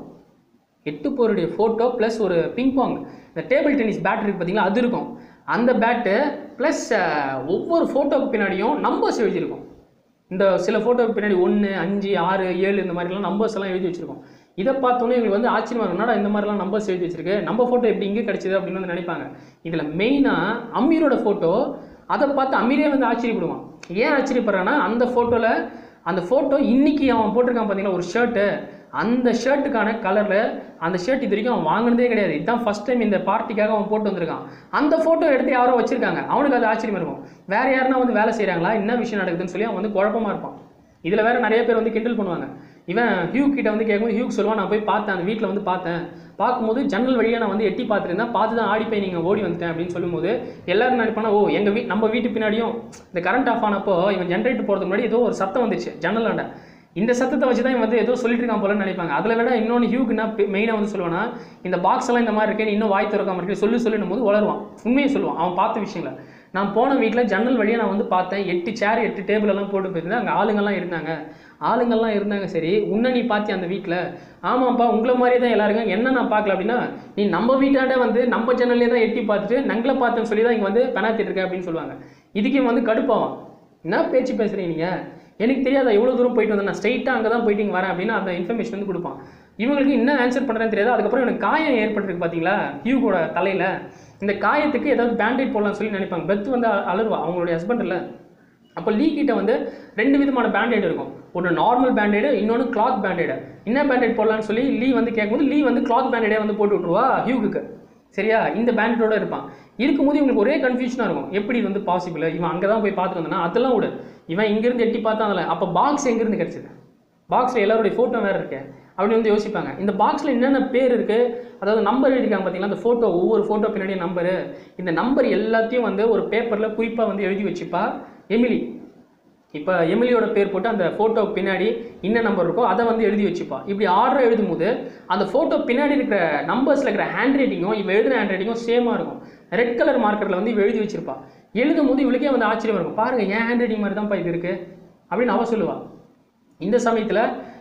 எட்டு பேருடைய ஃபோட்டோ ப்ளஸ் ஒரு பிங் பாங் இந்த டேபிள் டென்னிஸ் பேட் இருக்குது பார்த்தீங்களா, அது இருக்கும். அந்த பேட்டு ப்ளஸ் ஒவ்வொரு ஃபோட்டோவுக்கு பின்னாடியும் நம்பர்ஸ் எழுதியிருக்கும். இந்த சில ஃபோட்டோவுக்கு பின்னாடி ஒன்று அஞ்சு ஆறு ஏழு இந்த மாதிரிலாம் நம்பர்ஸ் எல்லாம் எழுதி வச்சுருக்கோம். இதை பார்த்தோன்னே எங்களுக்கு வந்து ஆச்சரியமாக இருக்கும், என்னடா இந்த மாதிரிலாம் நம்பர்ஸ் எழுதி வச்சிருக்கு, நம்ம ஃபோட்டோ எப்படி இங்கே கிடச்சிது அப்படின்னு வந்து நினைப்பாங்க. இதில் மெயினாக அமீரோட ஃபோட்டோ, அதை பார்த்து அமீரே வந்து ஆச்சரியப்படுவான். ஏன் ஆச்சரியப்படுறான்னா அந்த ஃபோட்டோவில் அந்த ஃபோட்டோ இன்றைக்கி அவன் போட்டிருக்கான் பார்த்தீங்கன்னா ஒரு ஷர்ட்டு, அந்த ஷர்ட்டுக்கான கலரில் அந்த ஷர்ட் இது வரைக்கும் அவன் வாங்கினதே கிடையாது. இதுதான் ஃபஸ்ட் டைம் இந்த பார்ட்டிக்காக அவன் போட்டு வந்திருக்கான். அந்த ஃபோட்டோ எடுத்து யாரோ வச்சுருக்காங்க. அவனுக்கு அது ஆச்சரியமாக இருக்கும். வேறு யாருன்னா வந்து வேலை செய்கிறாங்களா, என்ன விஷயம் நடக்குதுன்னு சொல்லி அவன் வந்து குழப்பமாக இருப்பான். இதில் வேறு நிறைய பேர் வந்து கிண்டல் பண்ணுவாங்க. இவன் ஹியூக் கிட்ட வந்து கேட்கும்போது ஹியூக் சொல்லுவான், நான் போய் பார்த்தேன், அந்த வீட்டில் வந்து பார்த்தேன், பார்க்கும்போது ஜன்னல் வழியாக நான் வந்து எட்டி பார்த்துருந்தேன், பார்த்து தான் ஆடி போய் நீங்கள் ஓடி வந்துட்டேன் அப்படின்னு சொல்லும்போது எல்லாரும் நினைப்பானா, ஓ எங்கள் வீட் நம்ம வீட்டு பின்னாடியும் இந்த கரண்ட் ஆஃப் ஆனப்போ இவன் ஜென்ரேட்டர் போகிறதுக்கு முன்னாடி ஏதோ ஒரு சத்தம் வந்துச்சு ஜன்னலாண்ட, இந்த சத்தத்தை வச்சு தான் இவன் வந்து ஏதோ சொல்லிட்டு இருக்கான் போலன்னு நினைப்பாங்க. அதில் விட இன்னொன்று ஹியூக் என்ன மெயினாக வந்து சொல்லுவானா, இந்த பாக்ஸ் எல்லாம் இந்த மாதிரி இருக்கேன், இன்னும் வாய் திறக்காமல் இருக்கேன் சொல்லி சொல்லிடும் போது வளருவான். உண்மையை சொல்லுவான் அவன் பார்த்த விஷயங்களை. நான் போன வீட்டில் ஜன்னல் வழியாக நான் வந்து பார்த்தேன், எட்டு சேர் எட்டு டேபிள் எல்லாம் போட்டு போயிருந்தேன், அங்கே ஆளுங்கள்லாம் இருந்தாங்க ஆளுங்கள்லாம் இருந்தாங்க சரி உன்னை நீ பார்த்தி அந்த வீட்டில், ஆமாப்பா உங்களை மாதிரியே தான் எல்லாருக்கும், என்ன நான் பார்க்கல அப்படின்னா நீ நம்ம வீட்டாண்ட வந்து நம்ம ஜன்னல்லே தான் எட்டி பார்த்துட்டு நங்களை பார்த்தேன்னு சொல்லி தான் இங்கே வந்து பெனாத்திட்டு இருக்க அப்படின்னு சொல்லுவாங்க. இதுக்கு வந்து கடுப்பாவான், என்ன பேச்சு பேசுகிறீங்க நீங்கள், எனக்கு தெரியாதா எவ்வளோ தூரம் போயிட்டு வந்தேன், நான் ஸ்ட்ரைட்டாக அங்கே தான் போயிட்டு வரேன் அப்படின்னு அந்த இன்ஃபர்மேஷன் வந்து கொடுப்பான். இவங்களுக்கு என்ன ஆன்சர் பண்ணுறேன்னு தெரியாது. அதுக்கப்புறம் எனக்கு காயம் ஏற்பட்டுருக்கு பார்த்தீங்களா ஹியூகோட தலையில், இந்த காயத்துக்கு ஏதாவது பேண்டேட் போடலாம்னு சொல்லி நினைப்பாங்க. பெத் வந்து அலருவா அவங்களுடைய ஹஸ்பண்ட் இல்லை. அப்போ லீ கிட்ட வந்து ரெண்டு விதமான பேண்டேட் இருக்கும், ஒன்று நார்மல் பேண்டேடு, இன்னொன்று கிளாத் பேண்டேடு. என்ன பேண்டேட் போடலான்னு சொல்லி லீ வந்து கேட்கும்போது லீ வந்து கிளாத் பேண்டேடே வந்து போட்டு விட்ருவா ஹியூக்கு. சரியா, இந்த பேண்டேடோட இருப்பான். இருக்கும்போது இவங்களுக்கு ஒரே கன்ஃபியூஷனாக இருக்கும், எப்படி இது வந்து பாசிபிள், இவன் அங்கே தான் போய் பார்த்துட்டு வந்தானா, அதெல்லாம் விடு, இவன் இங்கேருந்து எட்டி பார்த்தா அதில் அப்போ பாக்ஸ் எங்கேருந்து கிடச்சிது, பாக்ஸில் எல்லாருடைய ஃபோட்டோ வேறு இருக்கு அப்படின்னு வந்து யோசிப்பாங்க. இந்த பாக்ஸில் என்னென்ன பேர் இருக்குது, அதாவது நம்பர் எழுதிருக்காங்க பார்த்தீங்களா, அந்த ஃபோட்டோ ஒவ்வொரு ஃபோட்டோ பின்னாடியே நம்பரு, இந்த நம்பர் எல்லாத்தையும் வந்து ஒரு பேப்பரில் குறிப்பாக வந்து எழுதி வச்சுப்பா எமிலி. இப்போ எமிலியோட பேர் போட்டு அந்த ஃபோட்டோ பின்னாடி என்ன நம்பர் இருக்கோ அதை வந்து எழுதி வச்சுப்பா. இப்படி ஆர்டர் எழுதும் போது அந்த ஃபோட்டோ பின்னாடி இருக்கிற நம்பர்ஸில் இருக்கிற ஹேண்ட் ரைட்டிங்கும் இவ எழுதுன ஹேண்ட் ரைட்டிங்கும் சேமாக இருக்கும். ரெட் கலர் மார்க்கரில் வந்து இவ எழுதி வச்சிருப்பா. எழுதும் போது இவளுக்கே வந்து ஆச்சரியமாக இருக்கும், பாருங்கள் என் ஹேண்ட் ரைட்டிங் மாதிரி தான்ப்பா இது இருக்குது அப்படின்னு அவ சொல்லுவாள். இந்த சமயத்தில்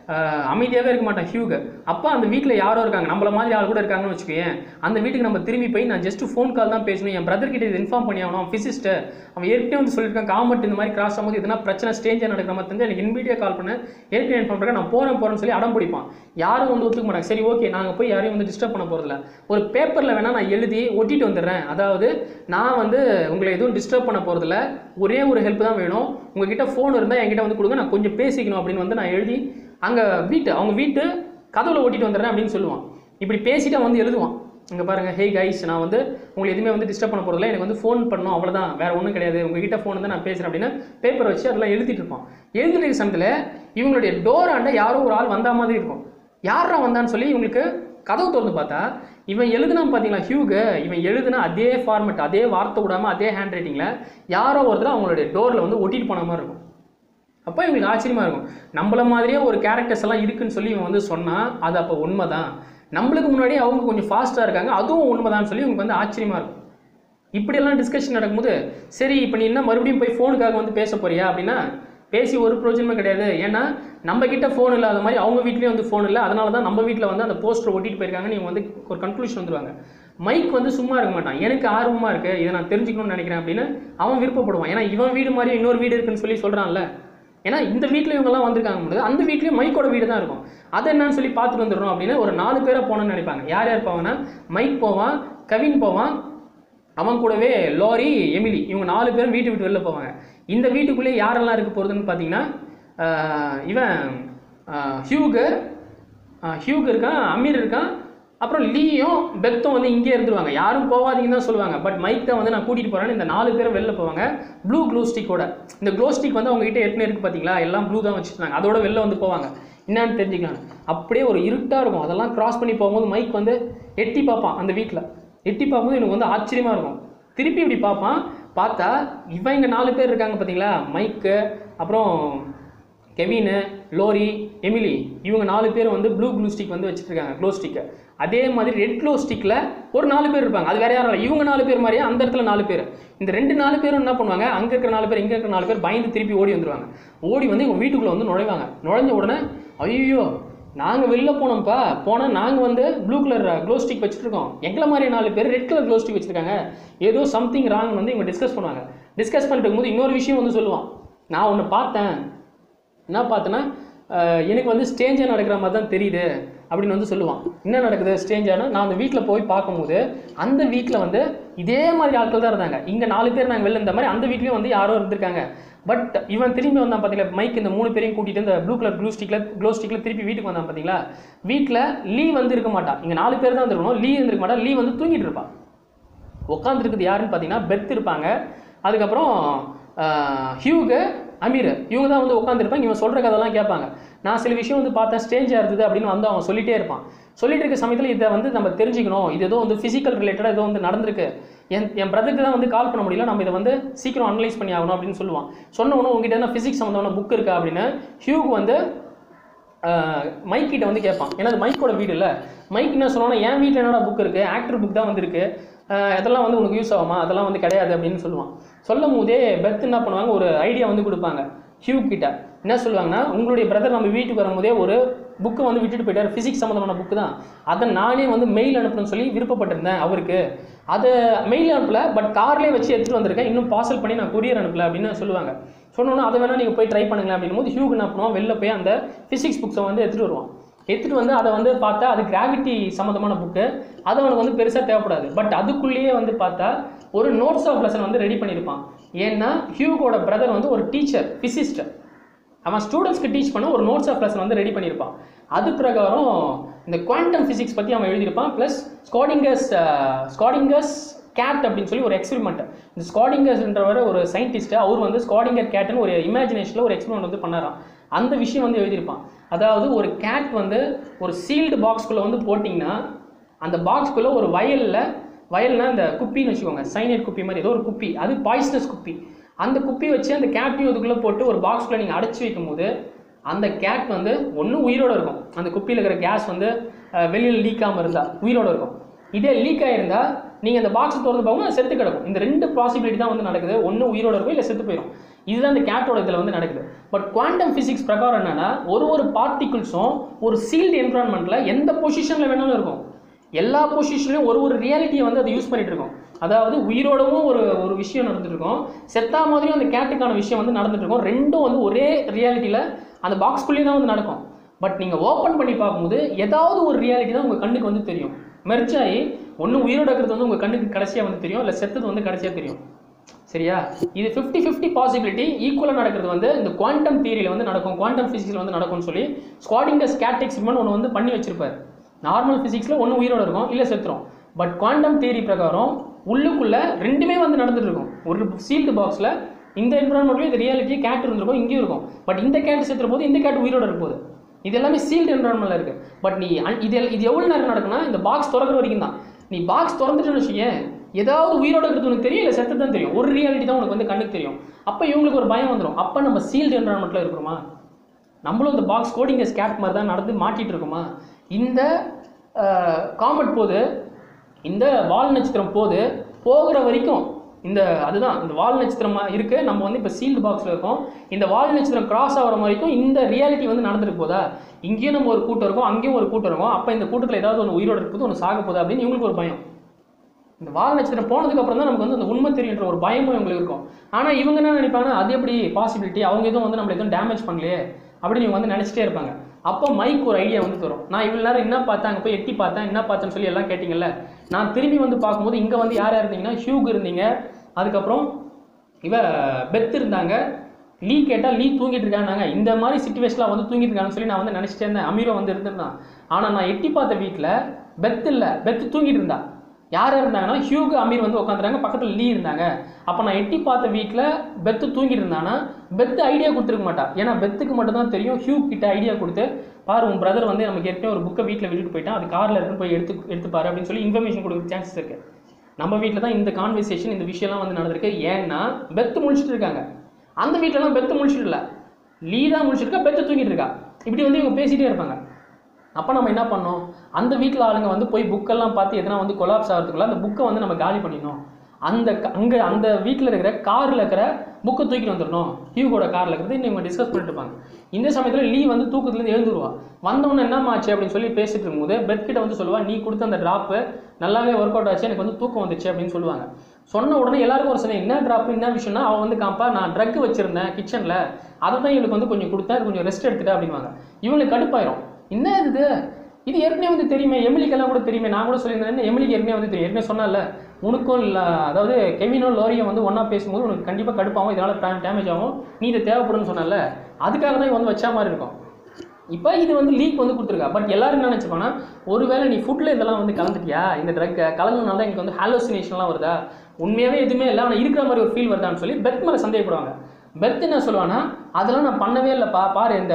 அமைதியாகவே இருக்க மாட்டான் ஹியூகு. அப்போ அந்த வீட்டில் யாரோ இருக்காங்க, நம்மள மாதிரி ஆள் கூட இருக்காங்கன்னு வச்சுக்கோயேன். அந்த வீட்டுக்கு நம்ம திரும்பி போய் நான் ஜஸ்ட் ஃபோன் கால் தான் பேசணும், என் பிரதர் கிட்ட இது இன்ஃபார்ம் பண்ணி ஆகணும், ஃபிசிஸ்ட்டு அவன் ஏற்கனவே வந்து சொல்லியிருக்கான் காமெண்ட் இந்த மாதிரி கிராஸ் ஆகும்போது எதனா பிரச்சனை ஸ்டேஞ்சாக நடக்கிற மாதிரி தெரிஞ்சு எனக்கு இன்வீடியோ கால் பண்ண ஏற்கனவே இன்ஃபார்ம் பண்ண நான் போகிறேன் போகிறேன்னு சொல்லி அடம் பிடிப்பான். யாரும் வந்து ஒத்துக்க மாட்டாங்க. சரி ஓகே நாங்கள் போய் யாரையும் வந்து டிஸ்டர்ப் பண்ண போகிறதில்ல, ஒரு பேப்பரில் வேணால் நான் எழுதி ஒட்டிட்டு வந்துடுறேன், அதாவது நான் வந்து உங்களை எதுவும் டிஸ்டர்ப் பண்ண போகிறதில்ல, ஒரே ஒரு ஹெல்ப் தான் வேணும், உங்ககிட்ட ஃபோன் இருந்தால் என்கிட்ட வந்து கொடுங்க, நான் கொஞ்சம் பேசிக்கணும் அப்படின்னு வந்து நான் எழுதி அங்கே வீட்டு அவங்க வீட்டு கதவுல ஓட்டிட்டு வந்துடுறேன் அப்படின்னு சொல்லுவான். இப்படி பேசிட்டு அவன் வந்து எழுதுவான், இங்கே பாருங்கள் ஹே கைஸ் நான் வந்து உங்களை எதுவுமே வந்து டிஸ்டர்ப் பண்ண போகிறதில்ல, எனக்கு வந்து ஃபோன் பண்ணணும் அவ்வளோதான், வேறு ஒன்றும் கிடையாது, உங்ககிட்ட ஃபோன் வந்து நான் பேசுகிறேன் அப்படின்னு பேப்பரை வச்சு அதெல்லாம் எழுதிட்டு இருப்பான். எழுதிட்டு இருக்க சமயத்தில் இவங்களுடைய டோர் ஆண்ட யாரோ ஒரு ஆள் வந்த மாதிரி இருக்கும். யாரா வந்தான்னு சொல்லி இவங்களுக்கு கதவு திறந்து பார்த்தா இவன் எழுதுனா பார்த்தீங்களா ஹியூகு, இவன் எழுதுனா அதே ஃபார்மெட், அதே வார்த்தை விடாமல் அதே ஹேண்ட் ரைட்டிங்கில் யாரோ ஒருத்தர் அவங்களுடைய டோரில் வந்து ஒட்டிட்டு போன மாதிரி இருக்கும். அப்போ இவங்களுக்கு ஆச்சரியமாக இருக்கும், நம்மள மாதிரியே ஒரு கேரக்டர்ஸ் எல்லாம் இருக்குன்னு சொல்லி இவன் வந்து சொன்னால் அது அப்போ உண்மை தான், நம்மளுக்கு முன்னாடியே அவங்க கொஞ்சம் ஃபாஸ்ட்டாக இருக்காங்க அதுவும் உண்மைதான்னு சொல்லி இவங்களுக்கு வந்து ஆச்சரியமாக இருக்கும். இப்படியெல்லாம் டிஸ்கஷன் நடக்கும்போது சரி இப்போ நீ என்ன மறுபடியும் போய் ஃபோனுக்காக வந்து பேச போறியா அப்படின்னா பேசி ஒரு பிரயோஜனமே கிடையாது. ஏன்னா நம்ம கிட்ட ஃபோன் இல்லாத மாதிரி அவங்க வீட்லேயும் வந்து ஃபோன் இல்லை, அதனால தான் நம்ம வீட்டில் வந்து அந்த போஸ்டர் ஒட்டிட்டு போயிருக்காங்க. நீங்கள் வந்து ஒரு கன்க்ளூஷன் வந்துடுவாங்க. மைக் வந்து சும்மா இருக்க மாட்டான், எனக்கு ஆர்வமாக இருக்குது இதை நான் தெரிஞ்சுக்கணும்னு நினைக்கிறேன் அப்படின்னு அவன் விருப்பப்படுவான். ஏன்னா இவன் வீடு மாதிரி இன்னொரு வீடு இருக்குன்னு சொல்லி சொல்கிறான்ல, ஏன்னா இந்த வீட்டில் இவங்கெல்லாம் வந்திருக்காங்க போது அந்த வீட்லேயும் மைக்கோட வீடு தான் இருக்கும், அதை என்னன்னு சொல்லி பார்த்துட்டு வந்துடணும் அப்படின்னு ஒரு நாலு பேரை போகணும்னு நினைப்பாங்க. யார் யார் போவாங்கன்னா மைக் போவான், கவின் போவான், அவன் கூடவே லாரி, எமிலி, இவங்க நாலு பேரும் வீட்டு விட்டு வெளில போவாங்க. இந்த வீட்டுக்குள்ளேயே யாரெல்லாம் இருக்க போகிறதுன்னு பார்த்தீங்கன்னா இவன் ஹியூகு ஹியூகு இருக்கான், அமீர் இருக்கான், அப்புறம் லீயும் பெத்தும் வந்து இங்கே இருந்துருவாங்க. யாரும் போகாதீங்கன்னு தான் சொல்லுவாங்க, பட் மைக் தான் வந்து நான் கூட்டிகிட்டு போகிறேன்னு இந்த நாலு பேரும் வெளில போவாங்க ப்ளூ க்ளோ ஸ்டிக்கோட. இந்த க்ளோ ஸ்டிக் வந்து அவங்ககிட்ட ஏற்கனவே இருக்குது பார்த்தீங்களா, எல்லாம் ப்ளூ தான் வச்சுருந்தாங்க, அதோட வெளில வந்து போவாங்க என்னன்னு தெரிஞ்சுக்கலாம். அப்படியே ஒரு இருட்டாக இருக்கும், அதெல்லாம் கிராஸ் பண்ணி போகும்போது மைக் வந்து எட்டி பார்ப்பான். அந்த வீட்டில் எட்டி பார்க்கும்போது எனக்கு வந்து ஆச்சரியமாக இருக்கும். திருப்பி இப்படி பார்ப்பான், பார்த்தா இவன் இங்கே நாலு பேர் இருக்காங்க பார்த்தீங்களா, மைக்கு, அப்புறம் கெவினு, லோரி, எமிலி, இவங்க நாலு பேர் வந்து ப்ளூ க்ளூ ஸ்டிக் வந்து வச்சுருக்காங்க க்ளோ ஸ்டிக்கை. அதே மாதிரி ரெட் க்ளோ ஸ்டிக்கில் ஒரு நாலு பேர் இருப்பாங்க, அது வேறு யாரும் இல்லை, இவங்க நாலு பேர் மாதிரியே அந்த இடத்துல நாலு பேர். இந்த ரெண்டு நாலு பேரும் என்ன பண்ணுவாங்க, அங்கே இருக்கிற நாலு பேர் இங்கே இருக்கிற நாலு பேர் பயந்து திருப்பி ஓடி வந்துடுவாங்க. ஓடி வந்து இவங்க வீட்டுக்குள்ளே வந்து நுழைவாங்க. நுழைஞ்ச உடனே ஐயோ நாங்கள் வெளில போனோம்ப்பா, போனால் நாங்கள் வந்து ப்ளூ கலர் க்ளோ ஸ்டிக் வச்சுருக்கோம், எங்களை மாதிரி நாலு பேர் ரெட் கலர் க்ளோ ஸ்டிக் வச்சுருக்காங்க, ஏதோ சம்திங் ராங் வந்து இவங்க டிஸ்கஸ் பண்ணுவாங்க. டிஸ்கஸ் பண்ணிட்டு இருக்கும்போது இன்னொரு விஷயம் வந்து சொல்லுவான், நான் ஒன்று பார்த்தேன், என்ன பார்த்தேன்னா எனக்கு வந்து ஸ்டேஞ்சாக நடக்கிற மாதிரி தான் தெரியுது அப்படின்னு வந்து சொல்லுவான். என்ன நடக்குது ஸ்டேஞ்சானா, நான் அந்த வீட்டில் போய் பார்க்கும்போது அந்த வீட்டில் வந்து இதே மாதிரி ஆட்கள் தான் இருந்தாங்க, இங்கே நாலு பேர் நாங்கள் வெளில இருந்த மாதிரி அந்த வீட்லேயும் வந்து யாரோ இருந்திருக்காங்க. பட் இவன் திரும்பி வந்தான் பார்த்தீங்களா, மைக் இந்த மூணு பேரையும் கூட்டிகிட்டு இந்த ப்ளூ கலர் க்ளூ ஸ்டிக்கில் க்ளோ ஸ்டிக்கில் திருப்பி வீட்டுக்கு வந்தான் பார்த்தீங்களா, வீட்டில் லீ வந்து இருக்க மாட்டான், இங்கே நாலு பேர் தான் இருந்திருக்கணும், லீ இருந்திருக்க மாட்டான், லீ வந்து தூங்கிட்டு இருப்பான். உட்காந்துருக்குது யாருன்னு பார்த்தீங்கன்னா பெத் இருப்பாங்க, அதுக்கப்புறம் ஹியூகு, அமீர், இவங்க தான் வந்து உட்காந்துருப்பாங்க. இவன் சொல்கிற கதெல்லாம் கேட்பாங்க. நான் சில விஷயம் வந்து பார்த்தேன் ஸ்டேஞ்சாக இருந்தது அப்படின்னு வந்து அவன் சொல்லிகிட்டே இருப்பான். சொல்லிட்டு இருக்க சமயத்தில் இதை வந்து நம்ம தெரிஞ்சுக்கணும், இது ஏதோ வந்து ஃபிசிக்கல் ரிலேட்டடாக ஏதோ வந்து நடந்திருக்கு, என் என் பிரதருக்கு தான் வந்து கால் பண்ண முடியல, நம்ம இதை வந்து சீக்கிரம் அனலைஸ் பண்ணி ஆகணும் அப்படின்னு சொல்லுவான். சொன்ன உடனே உங்ககிட்ட என்ன ஃபிசிக்ஸ் சம்மந்தமான புக் இருக்கா அப்படின்னு ஹியூக் வந்து மைக் கிட்ட வந்து கேட்பான். ஏன்னா அது மைக்கோட வீடு இல்லை. மைக் என்ன சொல்லுவாங்கன்னா, என் வீட்டில் என்னோட புக் இருக்குது, ஆக்டர் புக் தான் வந்துருக்கு, அதெல்லாம் வந்து உனக்கு யூஸ் ஆகுமா, அதெல்லாம் வந்து கிடையாது அப்படின்னு சொல்லுவான். சொல்லும் போதே பெத் என்ன பண்ணுவாங்க, ஒரு ஐடியா வந்து கொடுப்பாங்க ஹியூக் கிட்ட. என்ன சொல்லுவாங்கன்னா, உங்களுடைய பிரதர் நம்ம வீட்டுக்கு வரும்போதே ஒரு புக்கை வந்து விட்டுட்டு போயிட்டார், ஃபிசிக்ஸ் சம்மந்தமான புக்கு தான், அதை நானே வந்து மெயில் அனுப்பணும்னு சொல்லி விருப்பப்பட்டிருந்தேன் அவருக்கு, அதை மெயில் அனுப்பலை, பட் கார்லேயே வச்சு எடுத்துகிட்டு வந்திருக்கேன், இன்னும் பார்சல் பண்ணி நான் கொரியர் அனுப்பலை அப்படின்னு சொல்லுவாங்க. சொன்னோன்னா அதை வேணால் நீங்கள் போய் ட்ரை பண்ணுங்களேன் அப்படின்னும் போது ஹியூக் என்ன பண்ணுவான், வெளில போய் அந்த ஃபிசிக்ஸ் புக்ஸை வந்து எடுத்துகிட்டு வருவான். எடுத்துகிட்டு வந்து அதை வந்து பார்த்தா அது கிராவிட்டி சம்மந்தமான புக்கு, அது அவனுக்கு வந்து பெருசாக தேவைப்படாது. பட் அதுக்குள்ளேயே வந்து பார்த்தா ஒரு நோட்ஸ் ஆஃப் லெசன் வந்து ரெடி பண்ணியிருப்பான். ஏன்னா ஹியூகோட பிரதர் வந்து ஒரு டீச்சர், ஃபிசிஸ்ட், அவன் ஸ்டூடெண்ட்ஸ்க்கு டீச் பண்ண ஒரு நோட்ஸ் ஆஃப் லெசன் வந்து ரெடி பண்ணியிருப்பான். அது பிரகாரம் இந்த குவாண்டம் ஃபிசிக்ஸ் பற்றி அவன் எழுதியிருப்பான். ப்ளஸ் ஸ்காடிங்கஸ் ஸ்காடிங்கஸ் கேட் அப்படின்னு சொல்லி ஒரு எக்ஸ்பெரிமெண்ட், இந்த ஸ்காடிங்கர்ன்றவர் ஒரு சயின்டிஸ்ட், அவர் வந்து ஸ்காடிங்கர் கேட்னு ஒரு இமேஜினேஷனில் ஒரு எக்ஸ்பெரிமெண்ட் வந்து பண்ணாராம். அந்த விஷயம் வந்து எழுதியிருப்பான். அதாவது ஒரு கேட் வந்து ஒரு சீல்டு பாக்ஸ்குள்ளே வந்து போட்டிங்கன்னா அந்த பாக்ஸ்குள்ளே ஒரு வயலில், வயல்னால் இந்த குப்பின்னு வச்சுக்கோங்க, சைனைட் குப்பி மாதிரி ஏதோ ஒரு குப்பி, அது பாய்ஸ்னஸ் குப்பி, அந்த குப்பி வச்சு அந்த கேட்டையும் அதுக்குள்ளே போட்டு ஒரு பாக்ஸ்குள்ளே நீங்கள் அடைச்சி வைக்கும் போது அந்த கேட் வந்து ஒன்றும் உயிரோடு இருக்கும், அந்த குப்பியில் இருக்கிற கேஸ் வந்து வெளியில் லீக் ஆகாமல் இருந்தால் உயிரோடு இருக்கும். இதே லீக் ஆகிருந்தால் நீங்கள் அந்த பாக்ஸை திறந்து பார்க்கும் செத்து கிடக்கும். இந்த ரெண்டு பாசிபிலிட்டி தான் வந்து நடக்குது, ஒன்று உயிரோடு இருக்கும் இல்லை செத்து போயிடும். இதுதான் இந்த கேட்டோட இதில் வந்து நடக்குது. பட் குவாண்டம் ஃபிசிக்ஸ் பிரகாரம் என்னன்னா ஒரு ஒரு பார்ட்டிகிள்ஸும் ஒரு சீல்டு என்விரான்மெண்ட்டில் எந்த பொசிஷனில் வேணாலும் இருக்கும். எல்லா பொசிஷன்லையும் ஒரு ஒரு ரியாலிட்டியை வந்து அதை யூஸ் பண்ணிட்டு இருக்கோம். அதாவது உயிரோடவும் ஒரு ஒரு விஷயம் நடந்துட்டு இருக்கும், செத்தா மாதிரியும் அந்த கேட்டுக்கான விஷயம் வந்து நடந்துட்டு இருக்கும். ரெண்டும் வந்து ஒரே ரியாலிட்டியில் அந்த பாக்ஸ்குள்ளேயே தான் வந்து நடக்கும். பட் நீங்கள் ஓப்பன் பண்ணி பார்க்கும்போது ஏதாவது ஒரு ரியாலிட்டி தான் உங்கள் கண்ணுக்கு வந்து தெரியும். மெர்ஜ் ஆகி ஒன்று உயிரோட இருக்கிறது வந்து உங்கள் கண்ணுக்கு கடைசியாக வந்து தெரியும், இல்லை செத்தது வந்து கடைசியாக தெரியும். சரியா? இது ஃபிஃப்டி ஃபிஃப்டி பாசிபிலிட்டி ஈக்குவலாக நடக்கிறது வந்து இந்த குவாண்டம் தியரியில் வந்து நடக்கும், குவாண்டம் ஃபிசிக்ஸில் வந்து நடக்கும்னு சொல்லி ஸ்குவாடிங்கஸ் கேட் எக்ஸ்பெரிமெண்ட் ஒன்று வந்து பண்ணி வச்சிருப்பார். நார்மல் ஃபிசிக்ஸில் ஒன்று உயிரோட இருக்கும், இல்லை செத்துரும். பட் குவாண்டம் தியரி பிரகாரம் உள்ளுக்குள்ளே ரெண்டுமே வந்து நடந்துட்டு இருக்கும். ஒரு சீல்டு பாக்ஸில் இந்த என்விரான்மெண்ட்லேயும் இந்த ரியாலிட்டி கேட் இருந்திருக்கும், இங்கேயும் இருக்கும். பட் இந்த கேட் செத்துற போது இந்த கேட் உயிரோட இருக்கும் போது இது எல்லாமே சீல்டு என்விரான்மெண்ட்டில் இருக்குது. பட் நீ இது இது எவ்வளோ நேரம் நடக்குன்னா இந்த பாக்ஸ் திறக்கிற வரைக்கும் தான். நீ பாக்ஸ் திறந்துட்டுன்னு வச்சுக்கேன், ஏதாவது உயிரோட இருக்கிறது உனக்கு தெரியும், இல்லை செத்து தான் தெரியும். ஒரு ரியாலிட்டி தான் உனக்கு வந்து கண்ணுக்கு தெரியும். அப்போ இவங்களுக்கு ஒரு பயம் வந்துடும். அப்போ நம்ம சீல்டு என்விரான்மெண்ட்டில் இருக்கிறோமா, நம்மளும் இந்த பாக்ஸ் கோடிங் ஸ்கேட் மாதிரி தான் நடந்து மாட்டிகிட்டு இருக்கோமா? இந்த காமெட் போது, இந்த வால் நட்சத்திரம் போது போகிற வரைக்கும் இந்த அதுதான் இந்த வால் நட்சத்திரமாக இருக்குது. நம்ம வந்து இப்போ சீல்டு பாக்ஸில் இருக்கோம். இந்த வால் நட்சத்திரம் கிராஸ் ஆகிற வரைக்கும் இந்த ரியாலிட்டி வந்து நடந்துட்டு போதா, இங்கேயும் நம்ம ஒரு கூட்டம் இருக்கும், அங்கேயும் ஒரு கூட்டம் இருக்கும். அப்போ இந்த கூட்டத்தில் ஏதாவது ஒன்று உயிரோடு இருக்குது, ஒன்று சாக போதா அப்படின்னு இவங்களுக்கு ஒரு பயம். இந்த வால் நட்சத்திரம் போனதுக்கு அப்புறம் தான் நமக்கு வந்து அந்த உண்மை தெரியுன்ற ஒரு பயமும் இவங்களுக்கு இருக்கும். ஆனால் இவங்க என்ன நினைப்பாங்கன்னா, அது எப்படி பாசிபிலிட்டி, அவங்க எதுவும் வந்து நம்மளை எதுவும் டேமேஜ் பண்ணலையே அப்படின்னு இவங்க வந்து நினச்சிட்டே இருப்பாங்க. அப்போ மைக் ஒரு ஐடியா வந்து தரும். நான் இவ்வளோ நேரம் என்ன பார்த்தேன், அங்கே போய் எட்டி பார்த்தேன், என்ன பார்த்தேன்னு சொல்லி எல்லாம் கேட்டிங்கல்ல, நான் திரும்பி வந்து பார்க்கும்போது இங்கே வந்து யார் யார் இருந்தீங்கன்னா, ஹியூக் இருந்தீங்க, அதுக்கப்புறம் இவ பெத் இருந்தாங்க, லீ கேட்டால் லீ தூங்கிட்டு இருக்காங்க. இந்த மாதிரி சிச்சுவேஷனில் வந்து தூங்கிட்டு இருக்காங்கன்னு சொல்லி நான் வந்து நினச்சிட்டே இருந்தேன். அமீரோ வந்து இருந்திருந்தான். ஆனால் நான் எட்டி பார்த்த வீட்டில் பெத் இல்லை, பெத் தூங்கிட்டு இருந்தா. யார் இருந்தாங்கன்னா ஹியூக் அமீர் வந்து உட்காந்துறாங்க, பக்கத்தில் லீ இருந்தாங்க. அப்போ நான் எட்டி பார்த்த வீட்டில் பெத்து தூங்கிட்டு இருந்தானா பெத்து ஐடியா கொடுத்துருக்க மாட்டா. ஏன்னா பெத்துக்கு மட்டும் தான் தெரியும். ஹியூக் கிட்ட ஐடியா கொடுத்து, பாரு உன் பிரதர் வந்து நமக்கு ஏற்கனவே ஒரு புக்கை வீட்டில் விட்டுட்டு போயிட்டான், அது காரில் இருக்குன்னு போய் எடுத்து எடுத்துப்பாரு அப்படின்னு சொல்லி இன்ஃபர்மேஷன் கொடுக்குற சான்சஸ் இருக்குது. நம்ம வீட்டில் தான் இந்த கான்வர்சேஷன், இந்த விஷயம்லாம் வந்து நடந்திருக்கு. ஏன்னா பெத்து முழிச்சிட்டு இருக்காங்க. அந்த வீட்டிலலாம் பெத்து முழிச்சிட்டு இல்லை, லீ தான் முழிச்சிருக்கா, பெத்து தூங்கிட்டு இருக்கா. இப்படி வந்து இவங்க பேசிகிட்டே இருப்பாங்க. அப்போ நம்ம என்ன பண்ணோம், அந்த வீட்டில் ஆளுங்க வந்து போய் புக்கெல்லாம் பார்த்து எதனா வந்து கொலாப்ஸ் ஆகிறதுக்குள்ள அந்த புக்கை வந்து நம்ம காலி பண்ணிடணும். அந்த அங்கே அந்த வீட்டில் இருக்கிற காரில் இருக்கிற புக்கை தூக்கிட்டு வந்துடணும். ஹியூகோட காரில் இருக்கிறது இவங்க டிஸ்கஸ் பண்ணிட்டு இருப்பாங்க. இந்த சமயத்தில் லீ வந்து தூக்கத்துலேருந்து எழுந்துருவா. வந்தவொன்னே என்னம்மா ஆச்சு அப்படின்னு சொல்லி பேசிட்டு இருக்கும்போது பெத் கிட்ட வந்து சொல்லுவா, நீ கொடுத்த அந்த ட்ராப்பு நல்லாவே ஒர்க் அவுட் ஆச்சு, எனக்கு வந்து தூக்கம் வந்துச்சு அப்படின்னு சொல்லுவாங்க. சொன்ன உடனே எல்லாருக்கும் ஒரு சொன்ன என்ன ட்ராப் என்ன விஷயம்னா, அவன் வந்து காப்பா நான் ட்ரக் வச்சிருந்தேன் கிச்சனில், அதை தான் இவளுக்கு வந்து கொஞ்சம் கொடுத்தேன், அது கொஞ்சம் ரெஸ்ட் எடுத்துட்டேன் அப்படின்வாங்க. இவங்களுக்கு கடுப்பாயிரும். என்ன இது இது ஏற்கனவே வந்து தெரியுமே, எமிலிக்கெல்லாம் கூட தெரியுமே, நான் கூட சொல்லியிருந்தேன் எமிலிக்கு ஏற்கனவே வந்து தெரியும், ஏற்கனவே சொன்னால உனக்கும் இல்லை, அதாவது கெவினோ லோரியோ வந்து ஒன்றா பேசும்போது உனக்கு கண்டிப்பாக கடுப்பாகும், இதனால் டேமேஜ் ஆகும், நீ இதை தேவைப்படுன்னு சொன்னால, அதுக்காக தான் இவன் வந்து வச்சா மாதிரி இருக்கும். இப்போ இது வந்து லீக் வந்து கொடுத்துருக்கா. பட் எல்லாரும் என்ன நினச்சிப்பாங்கன்னா, ஒருவேளை நீ ஃபுட்டில் இதெல்லாம் வந்து கலந்துட்டியா, இந்த ட்ரக்கை கலந்துனால எனக்கு வந்து ஹாலோசினேஷன்லாம் வருதா, உண்மையாகவே எதுவுமே இல்லை ஆனால் இருக்கிற மாதிரி ஒரு ஃபீல் வருதான்னு சொல்லி பெத் மேலே சந்தேகப்படுவாங்க. பெத் என்ன சொல்லுவான்னா, அதெல்லாம் நான் பண்ணவே இல்லைப்பா, பாரு இந்த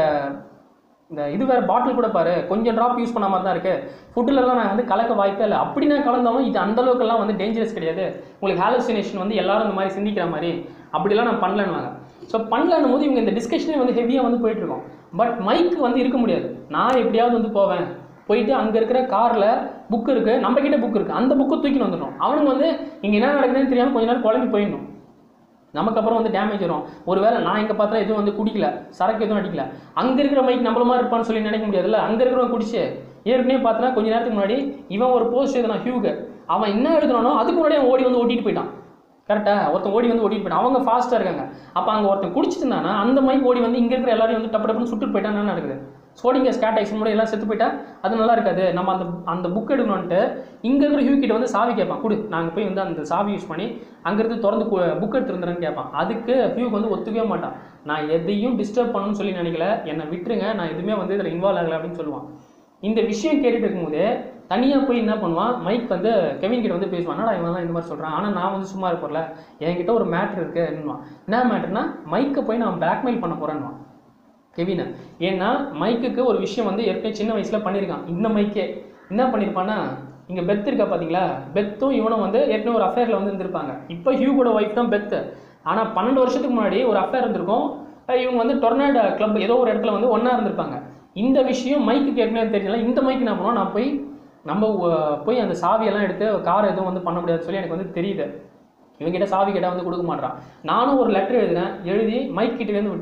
இந்த இது வேறு பாட்டில் கூட பாரு, கொஞ்சம் ட்ராப் யூஸ் பண்ண மாதிரி தான் இருக்குது, ஃபுட்டுலலாம் நான் வந்து கலக்க வாய்ப்பே இல்லை. அப்படி நான் கலந்தாலும் இது அந்தளவுக்குலாம் வந்து டேஞ்சரஸ் கிடையாது, உங்களுக்கு ஹாலோசினேஷன் வந்து எல்லாரும் இந்த மாதிரி சிந்திக்கிற மாதிரி அப்படிலாம் நான் பண்ணலன்னுவாங்க. ஸோ பண்ணலன்னும் போது இவங்க இந்த டிஸ்கஷனே வந்து ஹெவியாக வந்து போயிட்டுருக்கோம். பட் மைக்கு வந்து இருக்க முடியாது. நான் எப்படியாவது வந்து போவேன், போயிட்டு அங்கே இருக்கிற காரில் புக் இருக்குது, நம்மக்கிட்ட புக் இருக்குது, அந்த புக்கை தூக்கின்னு வந்துடும். அவனுக்கு வந்து இங்கே என்ன நடக்குதுன்னு தெரியாமல் கொஞ்ச நேரம் குழம்பி போயிடணும். நமக்கு அப்புறம் வந்து டேமேஜ் வரும். ஒரு வேளை நான் இங்கே பார்த்தா எதுவும் வந்து குடிக்கல, சரக்கு எதுவும் அடிக்கல, அங்கே இருக்கிற மைக் நம்மள மாதிரி இருப்பான்னு சொல்லி நினைக்க முடியாதுல்ல. அங்கே இருக்கிறவங்க குடிச்சு ஏற்கனவே பார்த்தனா கொஞ்சம் நேரத்துக்கு முன்னாடி இவன் ஒரு போஸ்ட் எழுதுனான் ஹியூக், அவன் என்ன எழுதுனானோ அதுக்கு முன்னாடி அவன் ஓடி வந்து ஓட்டிட்டு போயிட்டான். கரெக்டாக ஒருத்தன் ஓடி வந்து ஓட்டிட்டு போயிட்டான், அவங்க ஃபாஸ்ட்டாக இருக்காங்க. அப்போ அங்கே ஒருத்தன் குடிச்சிட்டு இருந்தானா அந்த மைக் ஓடி வந்து இங்கே இருக்கிற எல்லாரையும் வந்து டப்பு டப்புன்னு சுட்டுட்டு போயிட்டான். என்ன நடக்குது, ஸ்கோடிங்க ஸ்கேட் ஆக்ஷன் முன்னாடி எல்லாம் செத்து போயிட்டா அது நல்லா இருக்காது. நம்ம அந்த அந்த புக் எடுக்கணும்ன்ட்டு இங்கே இருக்கிற ஹியூ கிட்ட வந்து சாவி கேட்பான், கொடு நாங்கள் போய் வந்து அந்த சாவி யூஸ் பண்ணி அங்கேருந்து திறந்து புக் எடுத்துருந்துறேன்னு கேட்பான். அதுக்கு ஹியூக்கு வந்து ஒத்துக்கவே மாட்டான். நான் எதையும் டிஸ்டர்ப் பண்ணணும்னு சொல்லி நினைக்கல, என்னை விட்டுருங்க, நான் எதுவுமே வந்து இதில் இன்வால்வ் ஆகலை அப்படின்னு சொல்லுவான். இந்த விஷயம் கேட்டுட்டு இருக்கும்போது தனியாக போய் என்ன பண்ணுவான், மைக் வந்து கெவின் கிட்ட வந்து பேசுவான், ஆனால் இவன் தான் இந்த மாதிரி சொல்கிறான், ஆனால் நான் வந்து சும்மா இருப்போம்ல, என்கிட்ட ஒரு மேட்ரு இருக்குது என்னவான். என்ன மேட்ருனா, மைக்கை போய் நான் பிளாக்மெயில் பண்ண போகிறேன்னுவான் கெவினை. ஏன்னா மைக்குக்கு ஒரு விஷயம் வந்து ஏற்கனவே சின்ன வயசில் பண்ணியிருக்கான். இந்த மைக்கே என்ன பண்ணியிருப்பான்னா, இங்கே பெத் இருக்கா பார்த்தீங்களா, பெத்தும் இவனும் வந்து ஏற்கனவே ஒரு அஃபேரில் வந்து இருந்திருப்பாங்க. இப்போ ஹியூகோட ஒய்ஃப் தான் பெத்து. ஆனால் பன்னெண்டு வருஷத்துக்கு முன்னாடி ஒரு அஃபேர் இருந்திருக்கும். இவங்க வந்து டொர்னாடோ கிளப் ஏதோ ஒரு இடத்துல வந்து ஒன்றா இருந்திருப்பாங்க. இந்த விஷயம் மைக்கு ஏற்கனவே தெரியல. இந்த மைக்கு என்ன பண்ணுவோம், நான் போய் நம்ம போய் அந்த சாவியெல்லாம் எடுத்து காரை எதுவும் வந்து பண்ண முடியாதுன்னு சொல்லி எனக்கு வந்து தெரியுது. இவங்ககிட்ட சாவி கேட்டால் வந்து கொடுக்க மாட்டான். நானும் ஒரு லெட்டர் எழுதுறேன், எழுதி மைக் கிட்டே வந்து விட்டுறேன்.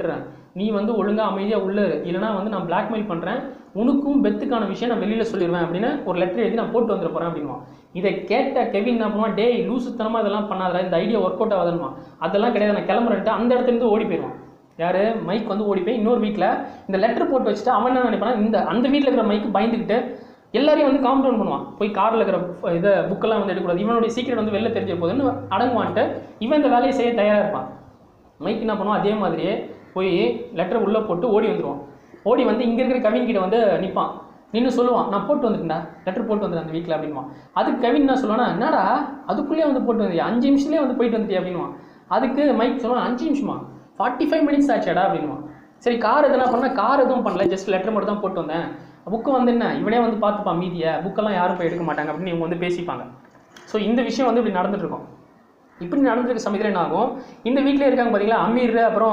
நீ வந்து ஒழுங்காக அமைதியாக உள்ள இல்லைனா வந்து நான் பிளாக்மெயில் பண்ணுறேன், உனக்கும் பெத்துக்கான விஷயம் நான் வெளியில் சொல்லிடுவேன் அப்படின்னு ஒரு லெட்டர் எழுதி நான் போட்டு வந்துட போகிறேன் அப்படின்வான். இதை கேட்ட கெவின் என்ன பண்ணுவான், டே லூசுத்தனமாக இதெல்லாம் பண்ணாத, இந்த ஐடியா ஒர்க் அவுட் ஆகுதுன்னுவான். அதெல்லாம் கிடையாது, நான் கிளம்புறேன்ட்டு அந்த இடத்துலேருந்து ஓடி போயிடுவான். யார் மைக் வந்து ஓடி போய் இன்னொரு வீட்டில் இந்த லெட்டர் போட்டு வச்சுட்டு அவன் என்ன நினைப்பானா, இந்த அந்த வீட்டில் இருக்கிற மைக்கு பயந்துக்கிட்டு எல்லாரையும் வந்து காம் டவுன் பண்ணுவான். போய் காரில் இருக்கிற இதை புக்கெல்லாம் வந்து எடுக்கக்கூடாது, இவனுடைய சீக்கிரம் வந்து வெளில தெரிஞ்ச போதுன்னு அடங்குவான்ட்டு இவன் இந்த வேலையை செய்ய தயாராக இருப்பான். மைக் என்ன பண்ணுவான், அதே மாதிரியே போய் லெட்டர் உள்ளே போட்டு ஓடி வந்துடுவான். ஓடி வந்து இங்கே இருக்கிற கவின் கிட்ட வந்து நிற்பான். நின்று சொல்லுவான், நான் போட்டு வந்துட்டேன்டா, லெட்டர் போட்டு வந்துடுறேன் அந்த வீட்டில் அப்படின்வான். அதுக்கு கவின் என்ன சொல்லுவானா, என்னடா அதுக்குள்ளேயே வந்து போட்டு வந்தியா, அஞ்சு நிமிஷத்துலேயே வந்து போயிட்டு வந்துட்டியா அப்படின்வான். அதுக்கு மைக் சொல்லுவான், அஞ்சு நிமிஷமா ஃபார்ட்டி ஃபைவ் மினிட்ஸ் ஆச்சாடா அப்படின்வான். சரி கார் எதுனா பண்ணால், கார் எதுவும் பண்ணல, ஜஸ்ட் லெட்டர் மட்டும் தான் போட்டு வந்தேன், புக்கு வந்து என்ன இவனே வந்து பார்த்துப்பான், மீதியை புக்கெல்லாம் யாரும் போய் எடுக்க மாட்டாங்க அப்படின்னு இவங்க வந்து பேசிப்பாங்க. ஸோ இந்த விஷயம் வந்து இப்படி நடந்துட்டுருக்கோம். இப்படி நடந்துருக்க சமயத்தில் என்ன ஆகும், இந்த வீட்டிலே இருக்காங்க பார்த்தீங்களா அமீர் அப்புறம்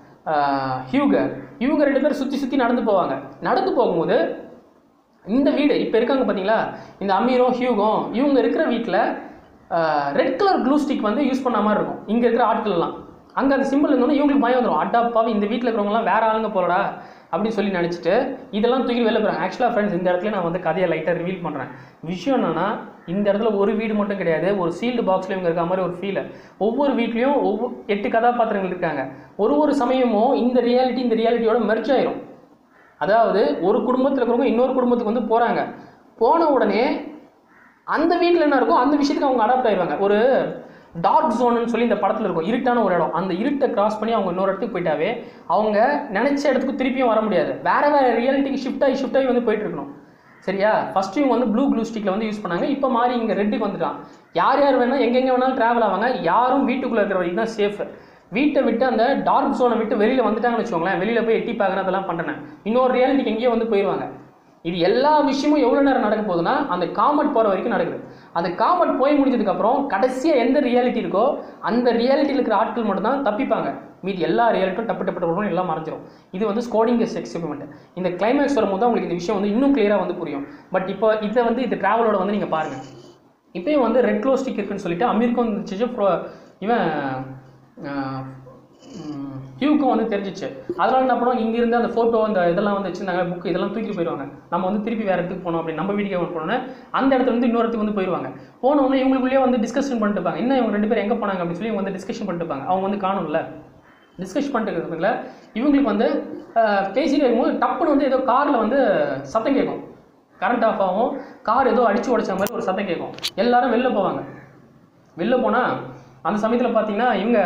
ஹியூகர், இவங்க ரெண்டு பேரும் சுற்றி சுற்றி நடந்து போவாங்க. நடந்து போகும்போது இந்த வீடு இப்போ இருக்காங்க பார்த்தீங்களா, இந்த அமீரும் ஹியூகும் இவங்க இருக்கிற வீட்டில் ரெட் கலர் க்ளூ ஸ்டிக் வந்து யூஸ் பண்ண மாதிரி இருக்கும். இங்கே இருக்கிற ஆட்கள்லாம் அங்கே அந்த சிம்பிள் இருந்தோன்னா இவங்களுக்கு பயம் வந்துடும், அட்டாப்பாவே இந்த வீட்டில் இருக்கிறவங்களாம் வேறு ஆளுங்க போலடா அப்படின்னு சொல்லி நினச்சிட்டு இதெல்லாம் தூக்கி வெளில போகிறாங்க. ஆக்சுவலாக ஃப்ரெண்ட்ஸ் இந்த இடத்துல நான் வந்து கதையை லைட்டாக ரிவீல் பண்ணுறேன். விஷயம் என்னென்னா, இந்த இடத்துல ஒரு வீடு மட்டும் கிடையாது, ஒரு சீல்டு பாக்ஸில் இவங்க இருக்க மாதிரி ஒரு ஃபீல். ஒவ்வொரு வீட்லேயும் ஒவ்வொரு எட்டு கதாபாத்திரங்கள் இருக்காங்க. ஒரு ஒரு சமயமும் இந்த ரியாலிட்டி இந்த ரியாலிட்டியோட மெர்ஜ் ஆயிரும். அதாவது ஒரு குடும்பத்தில் இருக்கிறவங்க இன்னொரு குடும்பத்துக்கு வந்து போகிறாங்க, போன உடனே அந்த வீட்டில் என்ன இருக்கோ அந்த விஷயத்துக்கு அவங்க அடாப்ட் ஆயிடுவாங்க. ஒரு டார்க் ஜோன்னு சொல்லி இந்த படத்தில் இருக்கும், இருட்டான ஒரு இடம். அந்த இருட்டை கிராஸ் பண்ணி அவங்க இன்னொரு இடத்துக்கு போயிட்டாவே அவங்க நினச்ச இடத்துக்கு திருப்பியும் வர முடியாது, வேறு வேறு ரியாலிட்டிக்கு ஷிஃப்ட் ஆகி ஷிஃப்ட் ஆகி வந்து போயிட்டு இருக்கணும். சரியா? ஃபஸ்ட்டு இவங்க வந்து ப்ளூ க்ளூ ஸ்டிக்கில் வந்து யூஸ் பண்ணாங்க, இப்போ மாறி இங்கே ரெட்டுக்கு வந்துட்டான். யார் யார் வேணால் எங்கெங்கே வேணாலும் ட்ராவல் ஆவாங்க, யாரும் வீட்டுக்குள்ளே இருக்கிற வரைக்கும் தான் சேஃப். வீட்டை விட்டு அந்த டார்க் ஜோனை விட்டு வெளியில் வந்துட்டாங்கன்னு வச்சுக்கோங்களேன், வெளியில் போய் எட்டி பார்க்குறேன் அதெல்லாம் பண்ணுறேன், இன்னொரு ரியாலிட்டிக்கு எங்கேயோ வந்து போயிடுவாங்க. இது எல்லா விஷயமும் எவ்வளோ நேரம் நடக்க போகுதுன்னா, அந்த காமெட் போகிற வரைக்கும் நடக்குது. அந்த காமெட் போய் முடிஞ்சதுக்கப்புறம் கடைசியாக எந்த ரியாலிட்டி இருக்கோ அந்த ரியாலிட்டியில் இருக்கிற ஆட்கள் மட்டும் தான் தப்பிப்பாங்க, மீதி எல்லா ரியாலிட்டியும் டப்பு டப்பு டப்பு எல்லாம் மறைஞ்சிரும். இது வந்து ஸ்கோடிங் எக்ஸ்பெரிமெண்ட். இந்த கிளைமேக்ஸ் வரும்போது தான் உங்களுக்கு இந்த விஷயம் வந்து இன்னும் கிளியராக வந்து புரியும். பட் இப்போ இதை வந்து இது ட்ராவலோட வந்து நீங்கள் பாருங்கள். இப்போயும் வந்து ரெட் க்ளோ ஸ்டிக் இருக்குன்னு சொல்லிட்டு அமீருக்கும் வந்துச்சு, இவன் ஹியூக்கும் வந்து தெரிஞ்சிச்சு. அதனால் என்ன பண்ணுவோம், இங்கேருந்து அந்த ஃபோட்டோ அந்த இதெல்லாம் வந்து வச்சுருந்தாங்க, புக் இதெல்லாம் தூக்கி போயிடுவாங்க. நம்ம வந்து திருப்பி வேறு இடத்துக்கு போனோம் அப்படின்னு நம்ம வீட்டுக்கு போனோன்னே அந்த இடத்துல வந்து இன்னொரு இடத்துக்கு வந்து போயிடுவாங்க. போனோன்னே இவங்களுக்குள்ளேயே வந்து டிஸ்கஷன் பண்ணிட்டு இருப்பாங்க, என்ன இவங்க ரெண்டு பேர் எங்கே போனாங்க அப்படின்னு சொல்லி இவங்க வந்து டிஸ்கஷன் பண்ணிட்டு இருப்பாங்க. அவங்க வந்து காணும்ல, டிஸ்கஸ் பண்ணிட்டு இருக்கிறதுல இவங்களுக்கு வந்து பேசிட்டு இருக்கும்போது டப்புன்னு வந்து ஏதோ காரில் வந்து சத்தம் கேட்கும், கரண்ட் ஆஃப் ஆகும், கார் ஏதோ அடித்து உடைச்ச மாதிரி ஒரு சத்தம் கேட்கும். எல்லாரும் வெளில போவாங்க. வெளில போனால் அந்த சமயத்தில் பார்த்தீங்கன்னா இவங்க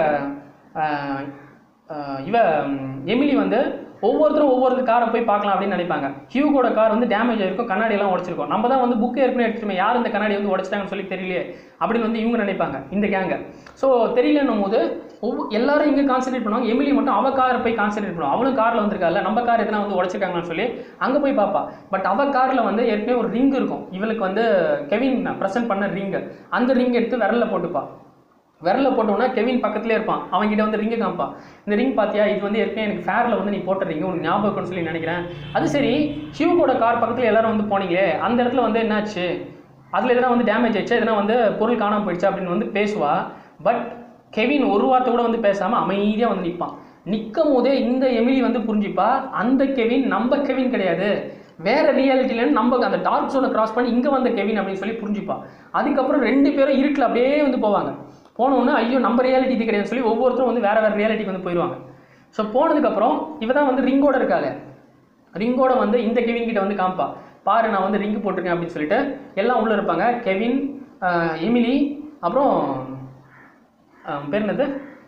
இவ எமிலி வந்து ஒவ்வொருத்தரும் ஒவ்வொரு காரை போய் பார்க்கலாம் அப்படின்னு நினைப்பாங்க. ஹியூகோட கார் வந்து டேமேஜ் ஆகிருக்கும், கண்ணாடியெல்லாம் உடச்சிருக்கும். நம்ம தான் வந்து புக்கு ஏற்கனவே எடுத்துருமே, யார் இந்த கண்ணாடி வந்து உடச்சிட்டாங்கன்னு சொல்லி தெரியலையே அப்படின்னு வந்து இவங்க நினைப்பாங்க, இந்த கேங்க. ஸோ தெரியலன்னும் போது ஒவ்வொரு எல்லாரும் இங்கே கான்சன்ட்ரேட் பண்ணுவாங்க. எமிலி மட்டும் அவள் காரை போய் கான்சன்ட்ரேட் பண்ணுவாங்க. அவளும் காரில் வந்திருக்காள், நம்ம கார் எதனா வந்து உடச்சிருக்காங்கன்னு சொல்லி அங்கே போய் பார்ப்பா. பட் அவள் காரில் வந்து ஏற்கனவே ஒரு ரிங் இருக்கும், இவளுக்கு வந்து கெவின் ப்ரெசென்ட் பண்ண ரிங்கு. அந்த ரிங் எடுத்து விரலில் போட்டுப்பா. விரலில் போட்டோன்னா கெவின் பக்கத்துலேயே இருப்பான், அவங்ககிட்ட வந்து ரிங்கு காமிப்பான். இந்த ரிங் பார்த்தியா, இது வந்து ஏற்கனவே எனக்கு ஃபேரில் வந்து நீ போட்ட ரிங்கு, உனக்கு ஞாபகம் இருக்குன்னு சொல்லி நினைக்கிறேன். அது சரி, ஹியூகோட கார் பக்கத்தில் எல்லாரும் வந்து போனீங்களே, அந்த இடத்துல வந்து என்னாச்சு, அதில் எதனா வந்து டேமேஜ் ஆயிடுச்சு, எதனா வந்து பொருள் காணாமல் போயிடுச்சு அப்படின்னு வந்து பேசுவா. பட் கெவின் ஒரு வார்த்தை கூட வந்து பேசாமல் அமைதியாக வந்து நிற்பான். நிற்கும் போதே இந்த எமிலி வந்து புரிஞ்சுப்பா, அந்த கெவின் நம்ம கெவின் கிடையாது, வேற ரியாலிட்டியிலேருந்து நம்ம அந்த டார்க் ஜோனை கிராஸ் பண்ணி இங்கே வந்த கெவின் அப்படின்னு சொல்லி புரிஞ்சுப்பா. அதுக்கப்புறம் ரெண்டு பேரும் இருட்டில் அப்படியே வந்து போவாங்க. போனோன்னா ஐயோ நம்ம ரியாலிட்டி இது கிடையாதுன்னு சொல்லி ஒவ்வொருத்தரும் வந்து வேறு வேறு ரியாலிட்டிக்கு வந்து போயிடுவாங்க. ஸோ போனதுக்கப்புறம் இவ தான் வந்து ரிங்கோட இருக்காங்க. ரிங்கோட வந்து இந்த கெவின் கிட்ட வந்து காமிப்பா, பாரு நான் வந்து ரிங்கு போட்டிருக்கேன் அப்படின்னு சொல்லிட்டு. எல்லாம் உள்ளே இருப்பாங்க, கெவின், எமிலி, அப்புறம் பேர் என்னது,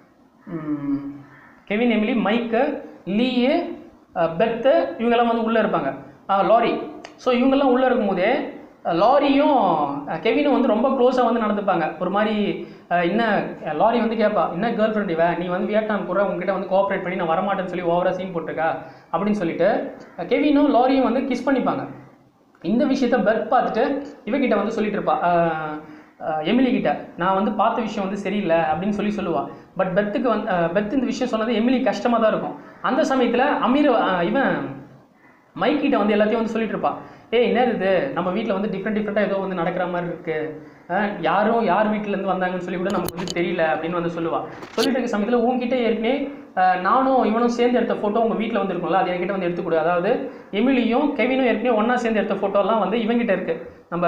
கெவின், எமிலி, மைக்கு, லீயு, பெத்து, இவங்கெல்லாம் வந்து உள்ளே இருப்பாங்க. லாரி. ஸோ இவங்கெல்லாம் உள்ளே இருக்கும்போதே லாரியும் கெவினும் வந்து ரொம்ப க்ளோஸாக வந்து நடந்துப்பாங்க. ஒரு மாதிரி என்ன லாரி வந்து கேட்பா, என்ன கேர்ள் ஃப்ரெண்ட் இவ, நீ வந்து வியட்நாம் கூட உங்ககிட்ட வந்து கோஆப்ரேட் பண்ணி நான் வரமாட்டேன்னு சொல்லி ஓவராக சீன் போட்டிருக்கா அப்படின்னு சொல்லிட்டு கெவினும் லாரியும் வந்து கிஸ் பண்ணிப்பாங்க. இந்த விஷயத்த பெத் பார்த்துட்டு இவகிட்ட வந்து சொல்லிட்டு இருப்பா, எமிலி கிட்ட, நான் வந்து பார்த்த விஷயம் வந்து சரியில்லை அப்படின்னு சொல்லி சொல்லுவாள். பட் பெத்துக்கு வந்து பெத் இந்த விஷயம் சொன்னது எமிலி கஷ்டமாக தான் இருக்கும். அந்த சமயத்தில் அமீர் இவன் மைக்கிட்ட வந்து எல்லாத்தையும் வந்து சொல்லிட்டு இருப்பா, ஏய் என்ன இது நம்ம வீட்டில் வந்து டிஃப்ரெண்ட் டிஃப்ரெண்ட்டாக ஏதோ வந்து நடக்கிற மாதிரி இருக்குது, யாரும் யார் வீட்டிலேருந்து வந்தாங்கன்னு சொல்லி கூட நமக்கு வந்து தெரியல அப்படின்னு வந்து சொல்லுவாள். சொல்லிட்டு இருக்க சமயத்தில் உங்ககிட்ட ஏற்கனவே நானும் இவனும் சேர்ந்து எடுத்த ஃபோட்டோ உங்கள் வீட்டில் வந்து இருக்கும்ல, அது என்கிட்ட வந்து எடுத்துக்கொடு. அதாவது எமிலியும் கெவினும் ஏற்கனவே ஒன்றா சேர்ந்து எடுத்த ஃபோட்டோலாம் வந்து இவங்கிட்ட இருக்குது, நம்ம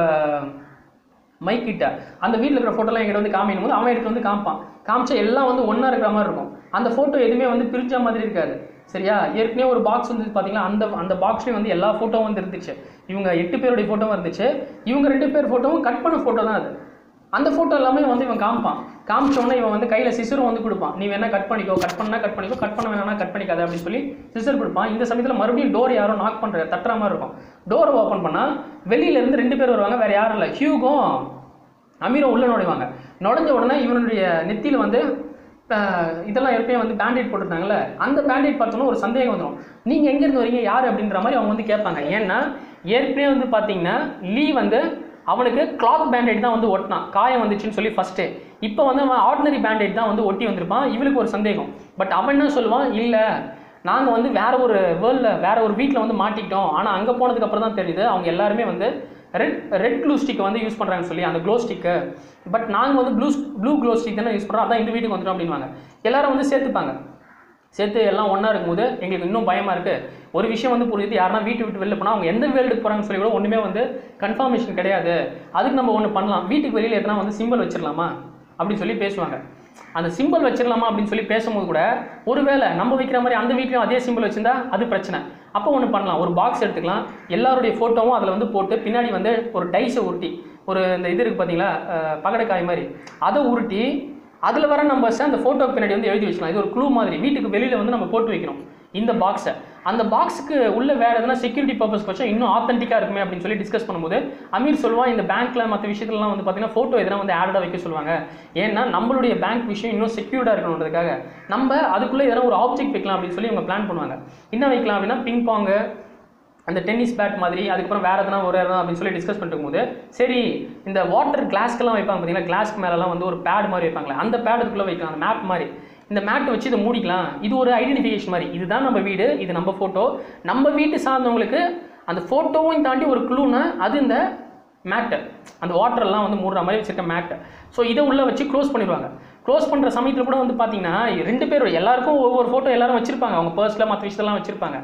மைக் கிட்ட. அந்த வீட்டில் இருக்கிற ஃபோட்டோலாம் என்கிட்ட வந்து காமிக்கும் போது அவன் எடுத்து வந்து காமிப்பான். காமிச்சா எல்லாம் வந்து ஒன்றா இருக்கிற மாதிரி இருக்கும். அந்த ஃபோட்டோ எதுவுமே வந்து பிரிஞ்ச மாதிரி இருக்காது. சரியா? ஏற்கனவே ஒரு பாக்ஸ் வந்து பார்த்தீங்கன்னா அந்த அந்த பாக்ஸ்லேயும் வந்து எல்லா ஃபோட்டோவும் வந்து இருந்துச்சு. இவங்க எட்டு பேருடைய ஃபோட்டோவும் இருந்துச்சு. இவங்க ரெண்டு பேர் ஃபோட்டோவும் கட் பண்ண ஃபோட்டோ தான் அது. அந்த ஃபோட்டோ எல்லாமே வந்து இவன் காமிப்பான். காமிச்சோன்னே இவன் வந்து கையில் சிசரும் வந்து கொடுப்பான். நீ வேணா கட் பண்ணிக்கோ, கட் பண்ணா கட் பண்ணிக்கோ, கட் பண்ண வேணா கட் பண்ணிக்காத அப்படின்னு சொல்லி சிசர் கொடுப்பான். இந்த சமயத்தில் மறுபடியும் டோர் யாரோ நாக் பண்ணுற தட்டுற மாதிரி இருக்கும். டோரை ஓப்பன் பண்ணால் வெளியிலேருந்து ரெண்டு பேர் வருவாங்க, வேறு யாரும் இல்லை. ஹியூகும் அமீரும் உள்ளே நுழைவாங்க. நுழைஞ்ச உடனே இவனுடைய நெத்தியில் வந்து இதெல்லாம் ஏற்கனவே வந்து பேண்டேட் போட்டிருந்தாங்கல்ல, அந்த பேண்டேட் பார்த்தோன்னா ஒரு சந்தேகம் வந்துடும். நீங்கள் எங்கேருந்து வரீங்க, யார் அப்படின்ற மாதிரி அவங்க வந்து கேட்பாங்க. ஏன்னா ஏற்கனவே வந்து பார்த்தீங்கன்னா லீ வந்து அவனுக்கு கிளாத் பேண்டேட் தான் வந்து ஒட்டினான், காயம் வந்துச்சுன்னு சொல்லி ஃபஸ்ட்டு. இப்போ வந்து அவன் ஆர்டினரி பேண்டேட் தான் வந்து ஒட்டி வந்திருப்பான். இவளுக்கு ஒரு சந்தேகம். பட் அவன் என்ன சொல்லுவான், இல்லை நாங்கள் வந்து வேறு ஒரு வேர்ல்டில் வேறு ஒரு வீட்டில் வந்து மாட்டிக்கிட்டோம். ஆனால் அங்கே போனதுக்கப்புறம் தான் தெரியுது அவங்க எல்லாருமே வந்து ரெட் ரெட் க்ளூ ஸ்டிக்கை வந்து யூஸ் பண்ணுறாங்கன்னு சொல்லி, அந்த க்ளோ ஸ்டிக்கு. பட் நாங்கள் வந்து ப்ளூ ப்ளூ க்ளோ ஸ்டிக் தானே யூஸ் பண்ணுறோம், அதான் இந்த வீட்டுக்கு வந்துடும் அப்படின்வாங்க. எல்லாரும் வந்து சேர்த்துப்பாங்க. சேர்த்து எல்லாம் ஒன்றா இருக்கும்போது எங்களுக்கு இன்னும் பயமாக இருக்குது. ஒரு விஷயம் வந்து புரியுது, யாருன்னா வீட்டு விட்டு வெளில போனால் அவங்க எந்த வேர்ல்டுக்கு போகிறாங்கன்னு சொல்லி கூட ஒன்றுமே வந்து கன்ஃபர்மேஷன் கிடையாது. அதுக்கு நம்ம ஒன்று பண்ணலாம், வீட்டுக்கு வெளியில் எத்தனா வந்து சிம்பிள் வச்சிடலாமா அப்படின்னு சொல்லி பேசுவாங்க. அந்த சிம்பிள் வச்சிடலாமா அப்படின்னு சொல்லி பேசும்போது கூட ஒருவேளை நம்ம வைக்கிற மாதிரி அந்த வீட்லையும் அதே சிம்பிள் வச்சுருந்தா அது பிரச்சனை. அப்போ ஒன்று பண்ணலாம், ஒரு பாக்ஸ் எடுத்துக்கலாம், எல்லாருடைய ஃபோட்டோவும் அதில் வந்து போட்டு பின்னாடி வந்து ஒரு டைஸை உருட்டி, ஒரு இந்த இது இருக்குது பார்த்தீங்களா பகடைக்காய் மாதிரி, அதை உருட்டி அதில் வர நம்பர்ஸை அந்த ஃபோட்டோக்கு பின்னாடி வந்து எழுதி வச்சுக்கலாம். இது ஒரு க்ளூ மாதிரி வீட்டுக்கு வெளியில் வந்து நம்ம போட்டு வைக்கணும் இந்த பாக்ஸை. அந்த பாக்ஸுக்கு உள்ள வேறு எதனா செக்யூரிட்டி பர்பஸ் வச்சா இன்னும் ஆத்தென்டிக்காக இருக்குமே அப்படின்னு சொல்லி டிஸ்கஸ் பண்ணும்போது அமீர் சொல்லுவான், இந்த பேங்க்கில் மற்ற விஷயத்துலலாம் வந்து பார்த்தீங்கன்னா ஃபோட்டோ எதனா வந்து ஆடாக வைக்க சொல்லுவாங்க. ஏன்னா நம்மளுடைய பேங்க் விஷயம் இன்னும் செக்யூர்டாக இருக்கணுன்றதுக்காக நம்ம அதுக்குள்ளே எதனா ஒரு ஆப்ஜெக்ட் வைக்கலாம் அப்படின்னு சொல்லி அவங்க பிளான் பண்ணுவாங்க. என்ன வைக்கலாம் அப்படின்னா பிங் பாங்கு, அந்த டென்னிஸ் பேட் மாதிரி, அதுக்கப்புறம் வேறு எதனா ஒரு எதனா அப்படின்னு சொல்லி டிஸ்கஸ் பண்ணிட்டு போது சரி இந்த வாட்டர் கிளாஸ்க்கெல்லாம் வைப்பாங்க பார்த்தீங்கன்னா, கிளாஸ்க்கு மேலெலாம் வந்து ஒரு பேட் மாதிரி வைப்பாங்களே, அந்த பேடுக்குள்ளே வைக்கலாம், அந்த மேப் மாதிரி. இந்த மேட்டை வச்சு இதை மூடிக்கலாம். இது ஒரு ஐடென்டிஃபிகேஷன் மாதிரி, இதுதான் நம்ம வீடு, இது நம்ம ஃபோட்டோ. நம்ம வீட்டு சார்ந்தவங்களுக்கு அந்த ஃபோட்டோவும் தாண்டி ஒரு க்ளூனா அது இந்த மேட்டு, அந்த வாட்டரெல்லாம் வந்து மூடுற மாதிரி வச்சுருக்க மேட்டு. ஸோ இதை உள்ளே வச்சு க்ளோஸ் பண்ணிடுவாங்க. க்ளோஸ் பண்ணுற சமயத்தில் கூட வந்து பார்த்தீங்கன்னா ரெண்டு பேர் எல்லாருக்கும் ஒவ்வொரு ஃபோட்டோ எல்லாரும் வச்சுருப்பாங்க, அவங்க பர்ஸில் மற்ற விஷயத்தெல்லாம் வச்சுருப்பாங்க.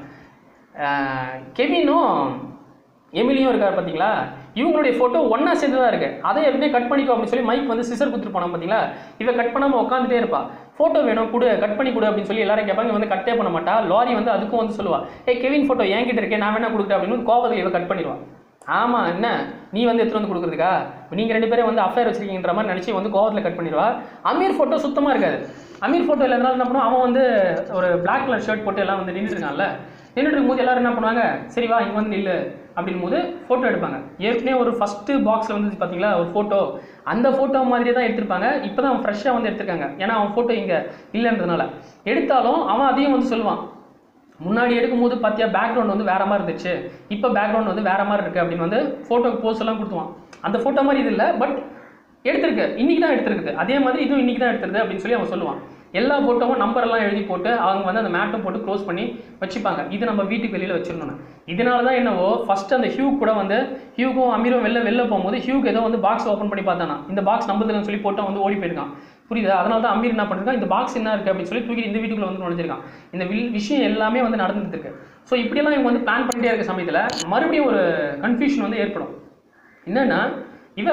கெவினும் எமிலியும் இருக்கார் பார்த்தீங்களா, இவங்களுடைய ஃபோட்டோ ஒன்றா சேர்ந்து தான் இருக்குது. அதை எப்படியே கட் பண்ணிக்கோ அப்படின்னு சொல்லி மைக் வந்து சிசர் கொடுத்துட்டு போனோம் பார்த்தீங்களா, இவன் கட் பண்ணாமல் உட்காந்துட்டே இருப்பா. ஃபோட்டோ வேணும் கொடு, கட் பண்ணி கொடு அப்படின்னு சொல்லி எல்லாரும் கேட்பாங்க. வந்து கட்டே பண்ண மாட்டா. லாரி வந்து அதுக்கும் வந்து சொல்லுவா, ஏ கெவின் ஃபோட்டோ என்கிட்ட இருக்கேன், நான் வேணா கொடுக்குறேன் அப்படின்னு கோபத்தில் இவன் கட் பண்ணிடுவான். ஆமாம் என்ன நீ வந்து எடுத்துகிட்டு வந்து கொடுக்குறதுக்கா, நீங்கள் ரெண்டு பேரும் வந்து அஃபேர் வச்சிருக்கீங்கன்ற மாதிரி நினச்சி வந்து கோவத்தில் கட் பண்ணிடுவா. அமீர் ஃபோட்டோ சுத்தமாக இருக்காது. அமீர் ஃபோட்டோ இல்லைனாலும் என்ன பண்ணுவோம், அவன் வந்து ஒரு பிளாக் கலர் ஷர்ட் போட்டு எல்லாம் வந்து நின்றுருக்கான்ல, நின்றுட்டு இருக்கும்போது எல்லாரும் என்ன பண்ணுவாங்க, சரி வா இங்கே வந்து நில்லு அப்படின் போது ஃபோட்டோ எடுப்பாங்க. ஏற்கனவே ஒரு ஃபஸ்ட்டு பாக்ஸில் வந்து பார்த்தீங்களா ஒரு ஃபோட்டோ, அந்த ஃபோட்டோ மாதிரியே தான் எடுத்திருப்பாங்க. இப்போ தான் அவன் ஃப்ரெஷ்ஷாக வந்து எடுத்திருக்காங்க, ஏன்னா அவன் ஃபோட்டோ இங்கே இல்லைன்றதுனால. எடுத்தாலும் அவன் அதையும் வந்து சொல்லுவான், முன்னாடி எடுக்கும்போது பார்த்தியா பேக்ரவுண்ட் வந்து வேறு மாதிரி இருந்துச்சு, இப்போ பேக்ரவுண்ட் வந்து வேறு மாதிரி இருக்குது அப்படின்னு வந்து ஃபோட்டோக்கு போஸ் எல்லாம் கொடுத்துவான். அந்த ஃபோட்டோ மாதிரி இது இல்லை, பட் எடுத்திருக்கு, இன்றைக்கி தான் எடுத்துருக்குது, அதே மாதிரி இதுவும் இன்றைக்கி தான் எடுத்துருது அப்படின்னு சொல்லி அவன் சொல்லுவான். எல்லா ஃபோட்டோவும் நம்பரெல்லாம் எழுதி போட்டு அவங்க வந்து அந்த மேட்டும் போட்டு க்ளோஸ் பண்ணி வச்சுப்பாங்க. இது நம்ம வீட்டுக்கு வெளியில் வச்சிருந்தோம். இதனால தான் என்னவோ ஃபஸ்ட்டு அந்த ஹியூ கூட வந்து ஹியூக்கும் அமீரும் வெளில வெளில போகும்போது ஹியூக்கு ஏதோ வந்து பாக்ஸ் ஓப்பன் பண்ணி பார்த்தானா, இந்த பாக்ஸ் நம்புதுன்னு சொல்லி போட்டு வந்து ஓடி போயிருக்கான். புரியுதா? அதனால தான் அமீர் என்ன பண்ணிருக்கான், இந்த பாக்ஸ் என்ன இருக்குது அப்படின்னு சொல்லி தூக்கி இந்த வீட்டுக்குள்ளே வந்து நுழைஞ்சிருக்கான். இந்த விஷயம் எல்லாமே வந்து நடந்துட்டு இருக்கு. ஸோ இப்படியெல்லாம் இவங்க வந்து பிளான் பண்ணிட்டே இருக்க சமயத்தில் மறுபடியும் ஒரு கன்ஃபியூஷன் வந்து ஏற்படும். என்னென்னா இவ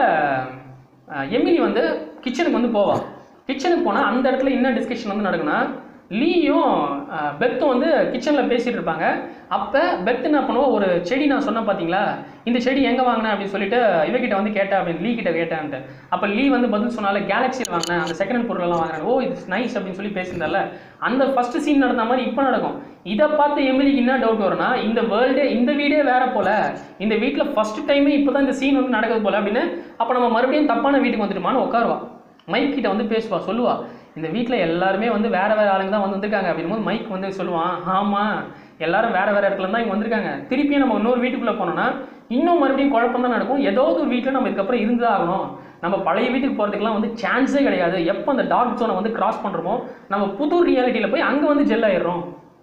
எமிலி வந்து கிச்சனுக்கு வந்து போவாள். கிச்சனுக்கு போனால் அந்த இடத்துல என்ன டிஸ்கஷன் வந்து நடக்குன்னா, லீயும் பெத்தும் வந்து கிச்சனில் பேசிகிட்டு இருப்பாங்க. அப்போ பெத் என்ன பண்ணுவோம், ஒரு செடி நான் சொன்னேன் பார்த்தீங்களா, இந்த செடி எங்கே வாங்கினேன் அப்படின்னு சொல்லிட்டு இவகிட்ட வந்து கேட்டேன் அப்படின்னு லீ கிட்ட கேட்டேன்ட்டு. அப்போ லீ வந்து பதில் சொன்னால கேலக்ஸியில் வாங்கினேன், அந்த செகண்ட் ஹேண்ட் பொருளெல்லாம் வாங்கினேன், ஓ இது நைஸ் அப்படின்னு சொல்லி பேசியிருந்தால அந்த ஃபஸ்ட்டு சீன் நடந்த மாதிரி இப்போ நடக்கும். இதை பார்த்து எமிலிக்கு என்ன டவுட் வரும்னா, இந்த வேர்ல்டே இந்த வீடே வேற போல, இந்த வீட்டில் ஃபஸ்ட் டைமே இப்போ தான் இந்த சீன் வந்து நடக்குது போல அப்படின்னு. அப்போ நம்ம மறுபடியும் தப்பான வீட்டுக்கு வந்துட்டுமான்னு உட்காருவா. மைக் கிட்ட வந்து பேசுவா, சொல்லுவா இந்த வீட்டில் எல்லாருமே வந்து வேறு வேறு ஆளுங்க தான் வந்து வந்திருக்காங்க அப்படின்போது மைக் வந்து சொல்லுவான், ஆமாம் எல்லாரும் வேறு வேறு இடத்துல தான் இங்கே வந்திருக்காங்க. திருப்பியும் நம்ம இன்னொரு வீட்டுக்குள்ளே போனோம்னா இன்னும் மறுபடியும் குழப்பம் தான் நடக்கும். ஏதோ ஒரு வீட்டில் நம்ம இதுக்கப்புறம் இருந்துதான் ஆகணும். நம்ம பழைய வீட்டுக்கு போகிறதுக்குலாம் வந்து சான்ஸே கிடையாது. எப்போ அந்த டார்க் ஜோனை வந்து கிராஸ் பண்ணுறோமோ நம்ம புது ரியாலிட்டியில் போய் அங்கே வந்து ஜெல் ஆயிடுறோம்.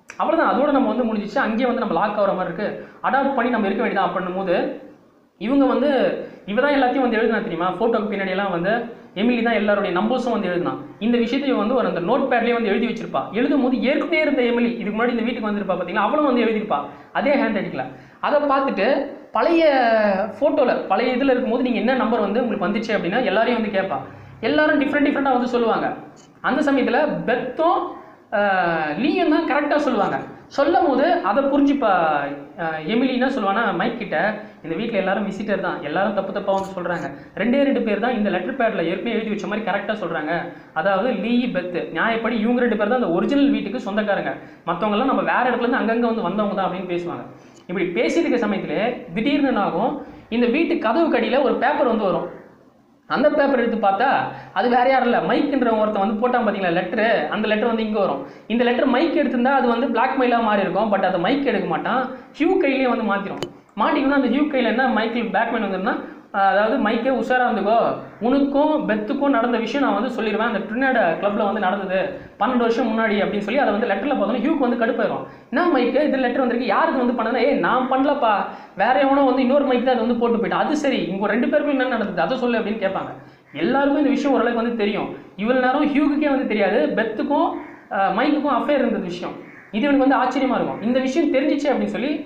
அவ்வளோதான், அதோட நம்ம வந்து முடிஞ்சிச்சு. அங்கேயே வந்து நம்ம லாக் ஆகிற மாதிரி இருக்குது, அடாப்ட் பண்ணி நம்ம இருக்க வேண்டியதான். அப்படின்னும் போது இவங்க வந்து இவ தான் எல்லாத்தையும் வந்து எழுதுனா தெரியுமா, ஃபோட்டோக்கு பின்னாடியெல்லாம் வந்து எமிலி தான் எல்லாருடைய நம்பர்ஸும் வந்து எழுதுனா. இந்த விஷயத்தையும் வந்து ஒரு அந்த நோட் பேட்லேயே வந்து எழுதி வச்சிருப்பா. எழுதும் போது ஏற்கனவே இருந்த எமிலி இதுக்கு முன்னாடி இந்த வீட்டுக்கு வந்திருப்பா பார்த்தீங்களா, அவளும் வந்து எழுதியிருப்பா அதே ஹேண்ட் ரைட்டிங்கில். அதை பார்த்துட்டு பழைய ஃபோட்டோவில் பழைய இதில் இருக்கும்போது நீங்கள் என்ன நம்பர் வந்து உங்களுக்கு வந்துச்சு அப்படின்னா எல்லாரையும் வந்து கேட்பா. எல்லாரும் டிஃப்ரெண்ட் டிஃப்ரெண்ட்டாக வந்து சொல்லுவாங்க. அந்த சமயத்தில் பெத்தும் லீயும் தான் கரெக்டாக சொல்லுவாங்க. சொல்லும் போது அதை புரிஞ்சுப்பா எமிலின்னா சொல்லுவானா மைக் கிட்ட, இந்த வீட்டில் எல்லாரும் விசிட்டர் தான், எல்லாரும் தப்பு தப்பாக வந்து சொல்கிறாங்க, ரெண்டே ரெண்டு பேர் தான் இந்த லெட்டர் பேடில் ஏற்கனவே எழுதி வச்ச மாதிரி கரெக்டாக சொல்கிறாங்க, அதாவது லீ பெத்து. நியாயப்படி இவங்க ரெண்டு பேர் தான் அந்த ஒரிஜினல் வீட்டுக்கு சொந்தக்காரங்க, மற்றவங்கலாம் நம்ம வேறு இடத்துலேருந்து அங்கங்கே வந்து வந்தவங்க தான் அப்படின்னு பேசுவாங்க. இப்படி பேசியிருக்க சமயத்தில் திடீர்னு ஆகும், இந்த வீட்டு கதவு கடியில் ஒரு பேப்பர் வந்து வரும். அந்த பேப்பர் எடுத்து பார்த்தா அது வேற யாரும் இல்லை, மைக்குன்ற ஒருத்தன் வந்து போட்டான் பார்த்தீங்களா லெட்டரு, அந்த லெட்டர் வந்து இங்கே வரும். இந்த லெட்டர் மைக் எடுத்திருந்தா அது வந்து பிளாக்மெயிலாக மாறி இருக்கும். பட் அதை மைக் எடுக்க மாட்டான், ஹியூ கையிலேயே வந்து மாற்றிடும். மாட்டிக்கணும்னா அந்த ஹியூ கையில் என்ன மைக்கில் பிளாக்மெயில் வந்துருன்னா, அதாவது மைக்கே உஷாராக இருந்துக்கோ, உனக்கும் பெத்துக்கும் நடந்த விஷயம் நான் வந்து சொல்லிடுவேன், அந்த ட்ரினேட் கிளப்பில் வந்து நடந்தது பன்னெண்டு வருஷம் முன்னாடி அப்படின்னு சொல்லி அதை வந்து லெட்டரில் பார்த்தோன்னா ஹியூக்கு வந்து கடுப்பாயிரும். என்ன மைக்கு இது லெட்டர் வந்திருக்கு, யாருக்கு வந்து பண்ணனா, ஏ நான் பண்ணலப்பா, வேற எவனோ வந்து இன்னொரு மைக் தான் அது வந்து போட்டு போயிட்டு, அது சரி இங்கே ரெண்டு பேருக்கும் என்ன நடந்தது அதை சொல்லு அப்படின்னு கேட்பாங்க. எல்லாருக்கும் இந்த விஷயம் ஓரளவுக்கு வந்து தெரியும். இவ்வளோ நேரம் ஹியூக்குக்கே வந்து தெரியாது பெத்துக்கும் மைக்குக்கும் அஃபேர் இருந்தது விஷயம். இது எனக்கு வந்து ஆச்சரியமாக இருக்கும். இந்த விஷயம் தெரிஞ்சிச்சு அப்படின்னு சொல்லி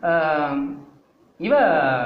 இவ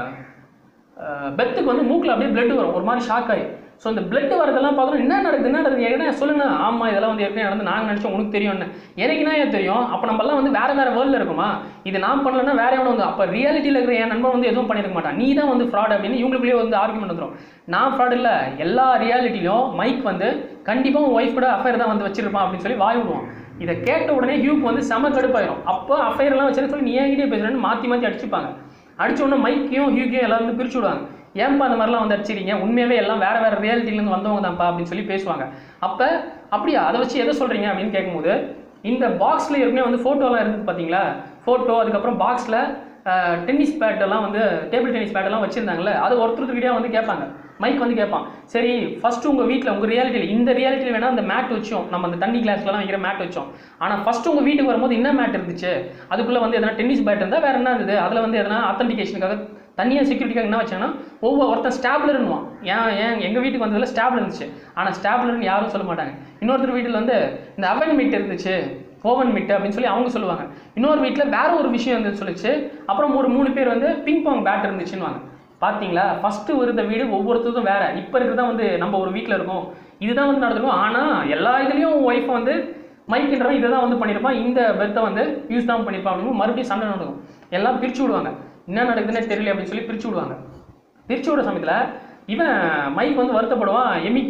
பெத்துக்கு வந்து மூக்கில் அப்படியே பிளட் வரும், ஒரு மாதிரி ஷாக் ஆகி. ஸோ இந்த பிளட் வரதெல்லாம் பார்த்தோன்னா என்ன நடக்குது என்ன நடக்குது ஏன்னா சொல்லுங்க, ஆமாம் இதெல்லாம் வந்து ஏற்கனவே நடந்து நாங்கள் நினச்சோம் உனக்கு தெரியும்னு. எனக்குன்னா ஏன் தெரியும், அப்போ நம்மளாம் வந்து வேறு வேறு வேர்ல்டில் இருக்குமா, இது நான் பண்ணலன்னா வேற எவனும் வந்து, அப்போ ரியாலிட்டியில் இருக்கிற என் நண்பன் வந்து எதுவும் பண்ணியிருக்க மாட்டான், நீ தான் வந்து ஃப்ராட் அப்படின்னு இவங்களுக்குள்ளேயே வந்து ஆர்குமெண்ட் வந்துடும். நான் ஃப்ராட் இல்லை, எல்லா ரியாலிட்டிலையும் மைக் வந்து கண்டிப்பாக உன் ஒய்ஃப் கூட அஃபேர் தான் வந்து வச்சிருப்பான் அப்படின்னு சொல்லி வாய் விடுவான். இதை கேட்ட உடனே ஹியூக்கு வந்து செம கடுப்பாயிரும். அப்போ அஃபேர்லாம் வச்சுன்னு சொல்லி நீ ஏங்கிட்டே பேசுகிறேன்னு மாற்றி மாற்றி அடிச்சுப்பாங்க. அடிச்ச உடனே மைக்கையும் ஹியூக்கையும் எல்லாம் வந்து பிரிச்சு விடுவாங்க. ஏன்பா அந்த மாதிரிலாம் வந்து அடிச்சிருக்கீங்க, உண்மையாகவே எல்லாம் வேறு வேறு ரியாலிட்டிலேருந்து வந்தவங்க தான்ப்பா அப்படின்னு சொல்லி பேசுவாங்க. அப்போ அப்படியா அதை வச்சு எதை சொல்கிறீங்க அப்படின்னு கேட்கும்போது, இந்த பாக்ஸில் ஏற்கனவே வந்து ஃபோட்டோலாம் இருக்குது பார்த்தீங்களா, ஃபோட்டோ அதுக்கப்புறம் பாக்ஸில் டென்னிஸ் பேட்டெல்லாம் வந்து டேபிள் டென்னிஸ் பேட்டெல்லாம் வச்சுருந்தாங்களே, அது ஒருத்தருக்கிட்டே வந்து கேட்பாங்க. மைக் வந்து கேட்பான், சரி ஃபஸ்ட்டு உங்கள் வீட்டில் உங்கள் ரியாலிட்டியில் இந்த ரியாலிட்டியில் வேணால் அந்த மேட் வச்சோம், நம்ம அந்த தண்ணி கிளாஸ்லாம் வைக்கிற மேட் வச்சோம், ஆனால் ஃபஸ்ட்டு உங்கள் வீட்டுக்கு வரும்போது என்ன மேட் இருந்துச்சு, அதுக்குள்ளே வந்து எதனா டென்னிஸ் பேட் இருந்தால் வேறு என்ன இருந்தது, அதில் வந்து எதனா ஆத்தன்டிகேஷனுக்காக தனியாக செக்யூரிட்டிக்காக என்ன வச்சாங்கன்னா ஒவ்வொரு ஒருத்தன் ஸ்டாப்லர்னுவான். ஏன் ஏன் எங்கள் வீட்டுக்கு வந்ததில் ஸ்டாப்லர் இருந்துச்சு, ஆனால் ஸ்டாப்லர்னு யாரும் சொல்ல மாட்டாங்க. இன்னொருத்தர் வீட்டில் வந்து இந்த அவன் மிட் இருந்துச்சு, ஓவன் மிட்டு அப்படின்னு சொல்லி அவங்க சொல்லுவாங்க. இன்னொரு வீட்டில் வேற ஒரு விஷயம் வந்து சொல்லிச்சு. அப்புறம் ஒரு மூணு பேர் வந்து பிங் பாங் பேட் இருந்துச்சுன்னு. பார்த்தீங்களா, ஃபஸ்ட்டு இருந்த வீடு ஒவ்வொருத்தருக்கும் வேறு. இப்போ இருக்கிறதா வந்து நம்ம ஒரு வீட்டில் இருக்கோம், இதுதான் வந்து நடந்துருக்கும். ஆனால் எல்லா இதுலேயும் ஒய்ஃப் வந்து மைக்கின்றவன் இதை தான் வந்து பண்ணியிருப்பான், இந்த பெத்தை வந்து யூஸ் தான் பண்ணியிருப்பான் அப்படின்னு மறுபடியும் சண்டை நடக்கும். எல்லாம் பிரித்து விடுவாங்க, என்ன நடக்குதுன்னே தெரியல அப்படின்னு சொல்லி பிரித்து விடுவாங்க. பிரித்து விடுற சமயத்தில் இவன் மைக் வந்து வருத்தப்படுவான். எமி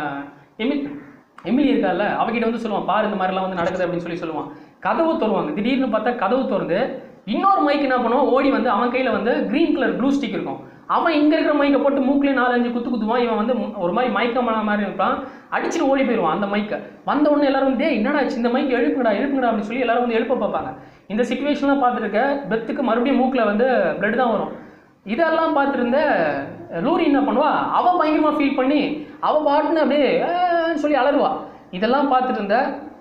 எமி எமிலி இருக்கால அவகிட்ட வந்து சொல்லுவான், பாரு இந்த மாதிரிலாம் வந்து நடக்குது அப்படின்னு சொல்லி சொல்லுவான். கதவு தருவாங்க, திடீர்னு பார்த்தா கதவு திறந்து இன்னொரு மைக் என்ன பண்ணுவான், ஓடி வந்து அவன் கையில் வந்து க்ரீன் கலர் ப்ளூ ஸ்டிக் இருக்கும். அவன் இங்கே இருக்கிற மைக்கை போட்டு மூக்கிலே நாலஞ்சு குத்து குத்துவான். இவன் வந்து ஒரு மாதிரி மயக்கமான மாதிரி இருப்பான், அடிச்சுட்டு ஓடி போயிடுவான் அந்த மைக்கை. வந்த உடனே எல்லாரும் வந்து என்னடா இந்த மைக்கை எழுப்புங்கடா எழுப்புங்கடா அப்படின்னு சொல்லி எல்லாரும் வந்து எழுப்ப பார்ப்பாங்க. இந்த சிச்சுவேஷன்லாம் பார்த்துருக்க பெத்துக்கு மறுபடியும் மூக்கில் வந்து பிளட் தான் வரும். இதெல்லாம் பார்த்துருந்த லூரி என்ன பண்ணுவா, அவள் பயங்கரமாக ஃபீல் பண்ணி அவள் பாட்டுன்னு அப்படியே சொல்லி அலறுவா. இதெல்லாம் பார்த்துட்டு இருந்த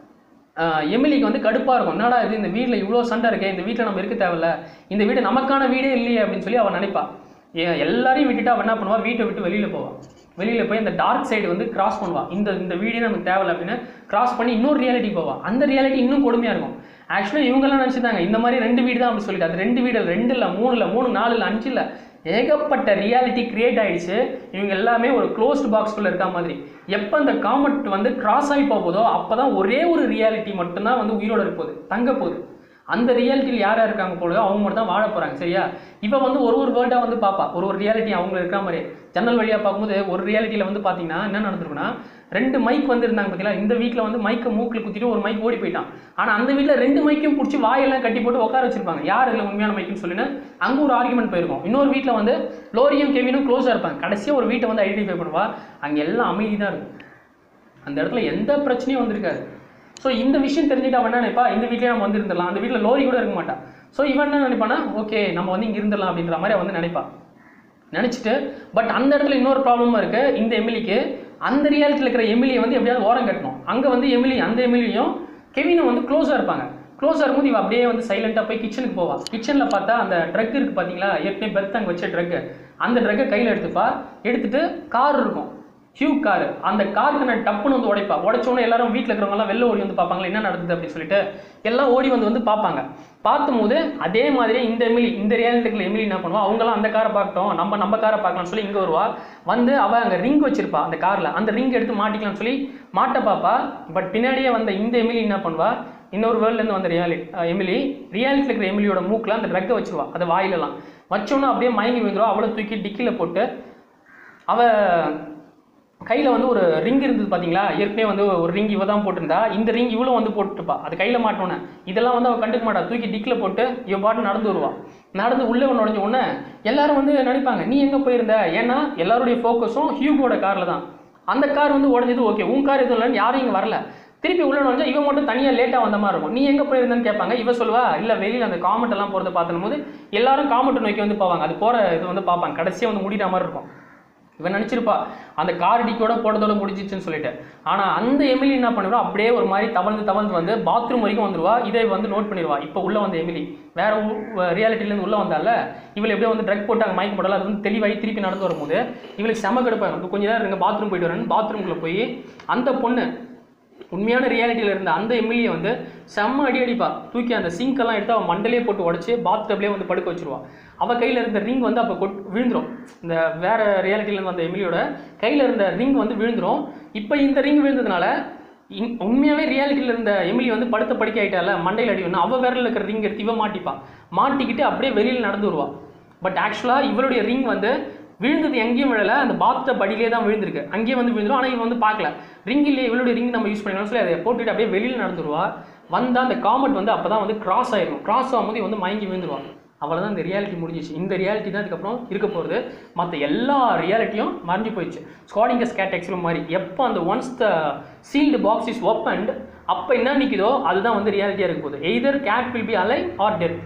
எமிலிக்கு வந்து கடுப்பாக இருக்கும், என்னடா இது இந்த வீட்டில் இவ்வளோ சண்டை இருக்கே, இந்த வீட்டில் நம்ம இருக்க தேவையில்ல, இந்த வீடு நமக்கான வீடே இல்லையே அப்படின்னு சொல்லி அவன் நினைப்பா. எல்லாரையும் விட்டுட்டு அவன் என்ன பண்ணுவா, வீட்டை விட்டு வெளியில் போவான். வெளியில் போய் அந்த டார்க் சைடு வந்து கிராஸ் பண்ணுவான். இந்த இந்த வீடே நமக்கு தேவையில்லை அப்படின்னு கிராஸ் பண்ணி இன்னொரு ரியாலிட்டி போவான். அந்த ரியாலிட்டி இன்னும் கொடுமையாக இருக்கும். ஆக்சுவலாக இவங்கெல்லாம் நினச்சிட்டாங்க இந்த மாதிரி ரெண்டு வீடு தான் அப்படி சொல்லிட்டு, அது ரெண்டு வீடு ரெண்டு இல்லை மூணு இல்லை மூணு நாலு இல்லை அஞ்சு இல்லை ஏகப்பட்ட ரியாலிட்டி கிரியேட் ஆகிடுச்சு. இவங்க எல்லாமே ஒரு க்ளோஸ்டு பாக்ஸ்குள்ளே இருக்க மாதிரி. எப்போ அந்த காமெட் வந்து கிராஸ் ஆகி போகுதோ அப்போ தான் ஒரே ஒரு ரியாலிட்டி மட்டும்தான் வந்து உயிரோடு இருப்போது, தங்க போகுது. அந்த ரியாலிட்டியில் யார் யார் இருக்காங்க போலோ அவங்க மட்டும் தான் வாழ போகிறாங்க. சரியா, இப்போ வந்து ஒரு ஒரு வேர்ல்டாக வந்து பார்ப்பா, ஒரு ஒரு ரியாலிட்டி அவங்க இருக்கிற மாதிரி ஜன்னல் வழியாக பார்க்கும்போது ஒரு ரியாலிட்டியில் வந்து பார்த்தீங்கன்னா என்ன நடந்திருக்குன்னா, ரெண்டு மைக் வந்து இருந்தாங்க பார்த்தீங்களா, இந்த வீட்டில் வந்து மைக்கை மூக்கில் குத்திட்டு ஒரு மைக் ஓடி போயிட்டான். ஆனால் அந்த வீட்டில் ரெண்டு மைக்கையும் பிடிச்சி வாயெல்லாம் கட்டி போட்டு உட்கார வச்சிருப்பாங்க, யார் இல்லை உண்மையான மைக்குன்னு சொல்லின்னு அங்கே ஒரு ஆர்குமெண்ட் போயிருக்கும். இன்னொரு வீட்டில் வந்து லோரியும் கெவினும் க்ளோஸாக இருப்பாங்க. கடைசியாக ஒரு வீட்டை வந்து ஐடென்டிஃபை பண்ணுவா, அங்கே எல்லாம் அமைதி தான் இருக்கும், அந்த இடத்துல எந்த பிரச்சனையும் வந்திருக்காது. ஸோ இந்த விஷயம் தெரிஞ்சுட்டு அவன் என்ன நினைப்பா, இந்த வீட்டிலே நம்ம வந்து இருந்துடலாம், அந்த வீட்டில் லோரி கூட இருக்க மாட்டான். ஸோ இவன் என்ன நினைப்பானா, ஓகே நம்ம வந்து இங்கே இருந்துடலாம் அப்படின்ற மாதிரி வந்து நினைப்பா நினச்சிட்டு. பட் அந்த இடத்துல இன்னொரு ப்ராப்ளமாக இருக்குது. இந்த எமிலிக்கு அந்த ரியாலிட்டியில் இருக்கிற எமிலியை வந்து எப்படியாவது ஓரம் கட்டணும். அங்கே வந்து எமிலி அந்த எமிலியும் கெவினும் வந்து க்ளோஸாக இருப்பாங்க. க்ளோஸ் ஆகும்போது இவ அப்படியே வந்து சைலண்டாக போய் கிச்சனுக்கு போவா. கிச்சனில் பார்த்தா அந்த ட்ரக் இருக்குது பார்த்தீங்களா, ஏற்கனவே பெர்த் அங்கே வச்ச ட்ரக்கு, அந்த ட்ரக்கை கையில் எடுத்துப்பா. எடுத்துட்டு கார் இருக்கும், ஹியூக் கார், அந்த காருக்கு நான் டப்புன்னு வந்து உடைப்பா. உடைச்சோன்னே எல்லாரும் வீட்டில் இருக்கிறவங்கலாம் வெளில ஓடி வந்து பார்ப்பாங்களா என்ன நடக்குது அப்படின்னு சொல்லிட்டு எல்லாம் ஓடி வந்து வந்து பார்ப்பாங்க. பார்க்கும்போது அதே மாதிரி இந்த எமிலி, இந்த ரியாலிட்டியில் எமிலி என்ன பண்ணுவா, அவங்களாம் அந்த காரை பார்க்கட்டும், நம்ம நம்ம காரை பார்க்கலாம்னு சொல்லி இங்கே வருவா. வந்து அவள் அங்கே ரிங் வச்சிருப்பா அந்த காரில், அந்த ரிங் எடுத்து மாட்டிக்கலாம்னு சொல்லி மாட்ட பார்ப்பா. பட் பின்னாடியே வந்த இந்த எமிலி என்ன பண்ணுவா, இன்னொரு வேர்ல்ட்லேருந்து வந்த ரியாலிட்டி எமிலி, ரியாலிட்டியில் இருக்கிற எமிலியோட மூக்கில் அந்த ட்ரக்கை வச்சிருவா, அதை வாயிலெல்லாம் வச்சோன்னா அப்படியே மயங்கி விழுந்துருவா. அவளை தூக்கி டிக்கியில் போட்டு அவள் கையில் வந்து ஒரு ரிங் இருந்தது பார்த்தீங்களா, ஏற்கனவே வந்து ஒரு ரிங் இவ தான் போட்டிருந்தா, இந்த ரிங் இவ்வளோ வந்து போட்டுருப்பா, அது கையில் மாட்டோன்னே இதெல்லாம் வந்து அவள் கண்டுக்க மாட்டா, தூக்கி டிக்கில் போட்டு இவ பாட்டு நடந்து வருவா. நடந்து உள்ளே நுழைஞ்ச உடனே எல்லாரும் வந்து நினைப்பாங்க நீ எங்கே போயிருந்த, ஏன்னா எல்லாருடைய ஃபோக்கஸும் ஹியூகோட காரில் தான். அந்த கார் வந்து உடஞ்சது ஓகே, உன் கார் எதுவும் இல்லைன்னு யாரும் இங்கே வரல. திருப்பி உள்ள நுழைஞ்சா இவன் மட்டும் தனியாக லேட்டாக வந்த மாதிரி இருக்கும். நீ எங்கே போயிருந்தேன்னு கேட்பாங்க. இவ சொல்லுவா இல்லை வெளியில் அந்த காமெண்ட் எல்லாம் போகிறத பார்த்தும் போது எல்லாரும் காமெண்ட் நோக்கி வந்து போவாங்க, அது போகிற இது வந்து பார்ப்பாங்க, கடைசியாக வந்து முடிகிற மாதிரி இருக்கும். இவன் நினச்சிருப்பா அந்த கார் டிக்கோட போட்டதோட முடிஞ்சிச்சுன்னு சொல்லிட்டு. ஆனால் அந்த எமிலி என்ன பண்ணுவா, அப்படியே ஒரு மாதிரி தவழ்ந்து தவழ்ந்து வந்து பாத்ரூம் வரைக்கும் வந்துடுவா. இதை வந்து நோட் பண்ணிடுவா. இப்போ உள்ளே வந்த எமிலி வேற ரியாலிட்டிலேருந்து உள்ளே வந்தால இவளை எப்படியோ வந்து ட்ரக் போட்டாங்க, மயக்க போட்டால, அது வந்து தெளிவாகி திருப்பி நடந்து வரும்போது இவளுக்கு செம கடுப்பாக கொஞ்சம் நேரம் இருங்க பாத்ரூம் போயிட்டு வரேன்னு பாத்ரூம்குள்ளே போய் அந்த பொண்ணு உண்மையான ரியாலிட்டியில் இருந்த அந்த எம்எல்ஏ வந்து செம்ம அடி அடிப்பா. தூக்கி அந்த சிங்கெல்லாம் எடுத்து அவன் மண்டலே போட்டு உடச்சி பாத்டப்லேயே வந்து படுக்க வச்சிருவா. அவள் கையில் இருந்த ரிங் வந்து அப்போ கொட் விழுந்துடும். இந்த வேறு ரியாலிட்டியில் வந்த எம்எல்ஏயோட கையில் இருந்த ரிங் வந்து விழுந்துடும். இப்போ இந்த ரிங் விழுந்ததுனால உண்மையாகவே ரியாலிட்டியில் இருந்த எமிலி வந்து படுத்த படுக்க ஆகிட்டால, மண்டையில் அடி ஒன்று அவள் விரலில் இருக்கிற ரிங் எடுத்து இவன் மாட்டிப்பா. மாட்டிக்கிட்டு அப்படியே வெளியில் நடந்து வருவா. பட் ஆக்சுவலாக இவளுடைய ரிங் வந்து விழுந்தது எங்கேயும் விழலை, அந்த பாத்டப் படியிலே தான் விழுந்திருக்கு, அங்கேயே வந்து விழுந்துடும். ஆனால் இவன் வந்து பார்க்கல, ரிங் இல்லையே இவளுடைய ரிங் நம்ம யூஸ் பண்ணிக்கலாம் சொல்லி அதை போட்டுட்டு அப்படியே வெளியில் நடந்துருவா. வந்தால் அந்த காமெண்ட் வந்து அப்போ தான் வந்து கிராஸ் ஆகிடும். கிராஸ் ஆகும்போது வந்து மயங்கி விழுந்துருவாங்க. அவ்வளோதான் இந்த ரியாலிட்டி முடிஞ்சிச்சு. இந்த ரியாலிட்டி தான் அதுக்கப்புறம் இருக்க போகிறது. மற்ற எல்லா ரியாலிட்டியும் மறைஞ்சு போயிடுச்சு. ஸ்குவாடிங்கஸ் கேட் எக்ஸ்பிள் மாதிரி எப்போ அந்த once the sealed box is opened அப்போ என்ன நிற்குதோ அதுதான் வந்து ரியாலிட்டியாக இருக்க போகுது. Either cat will be alive or death.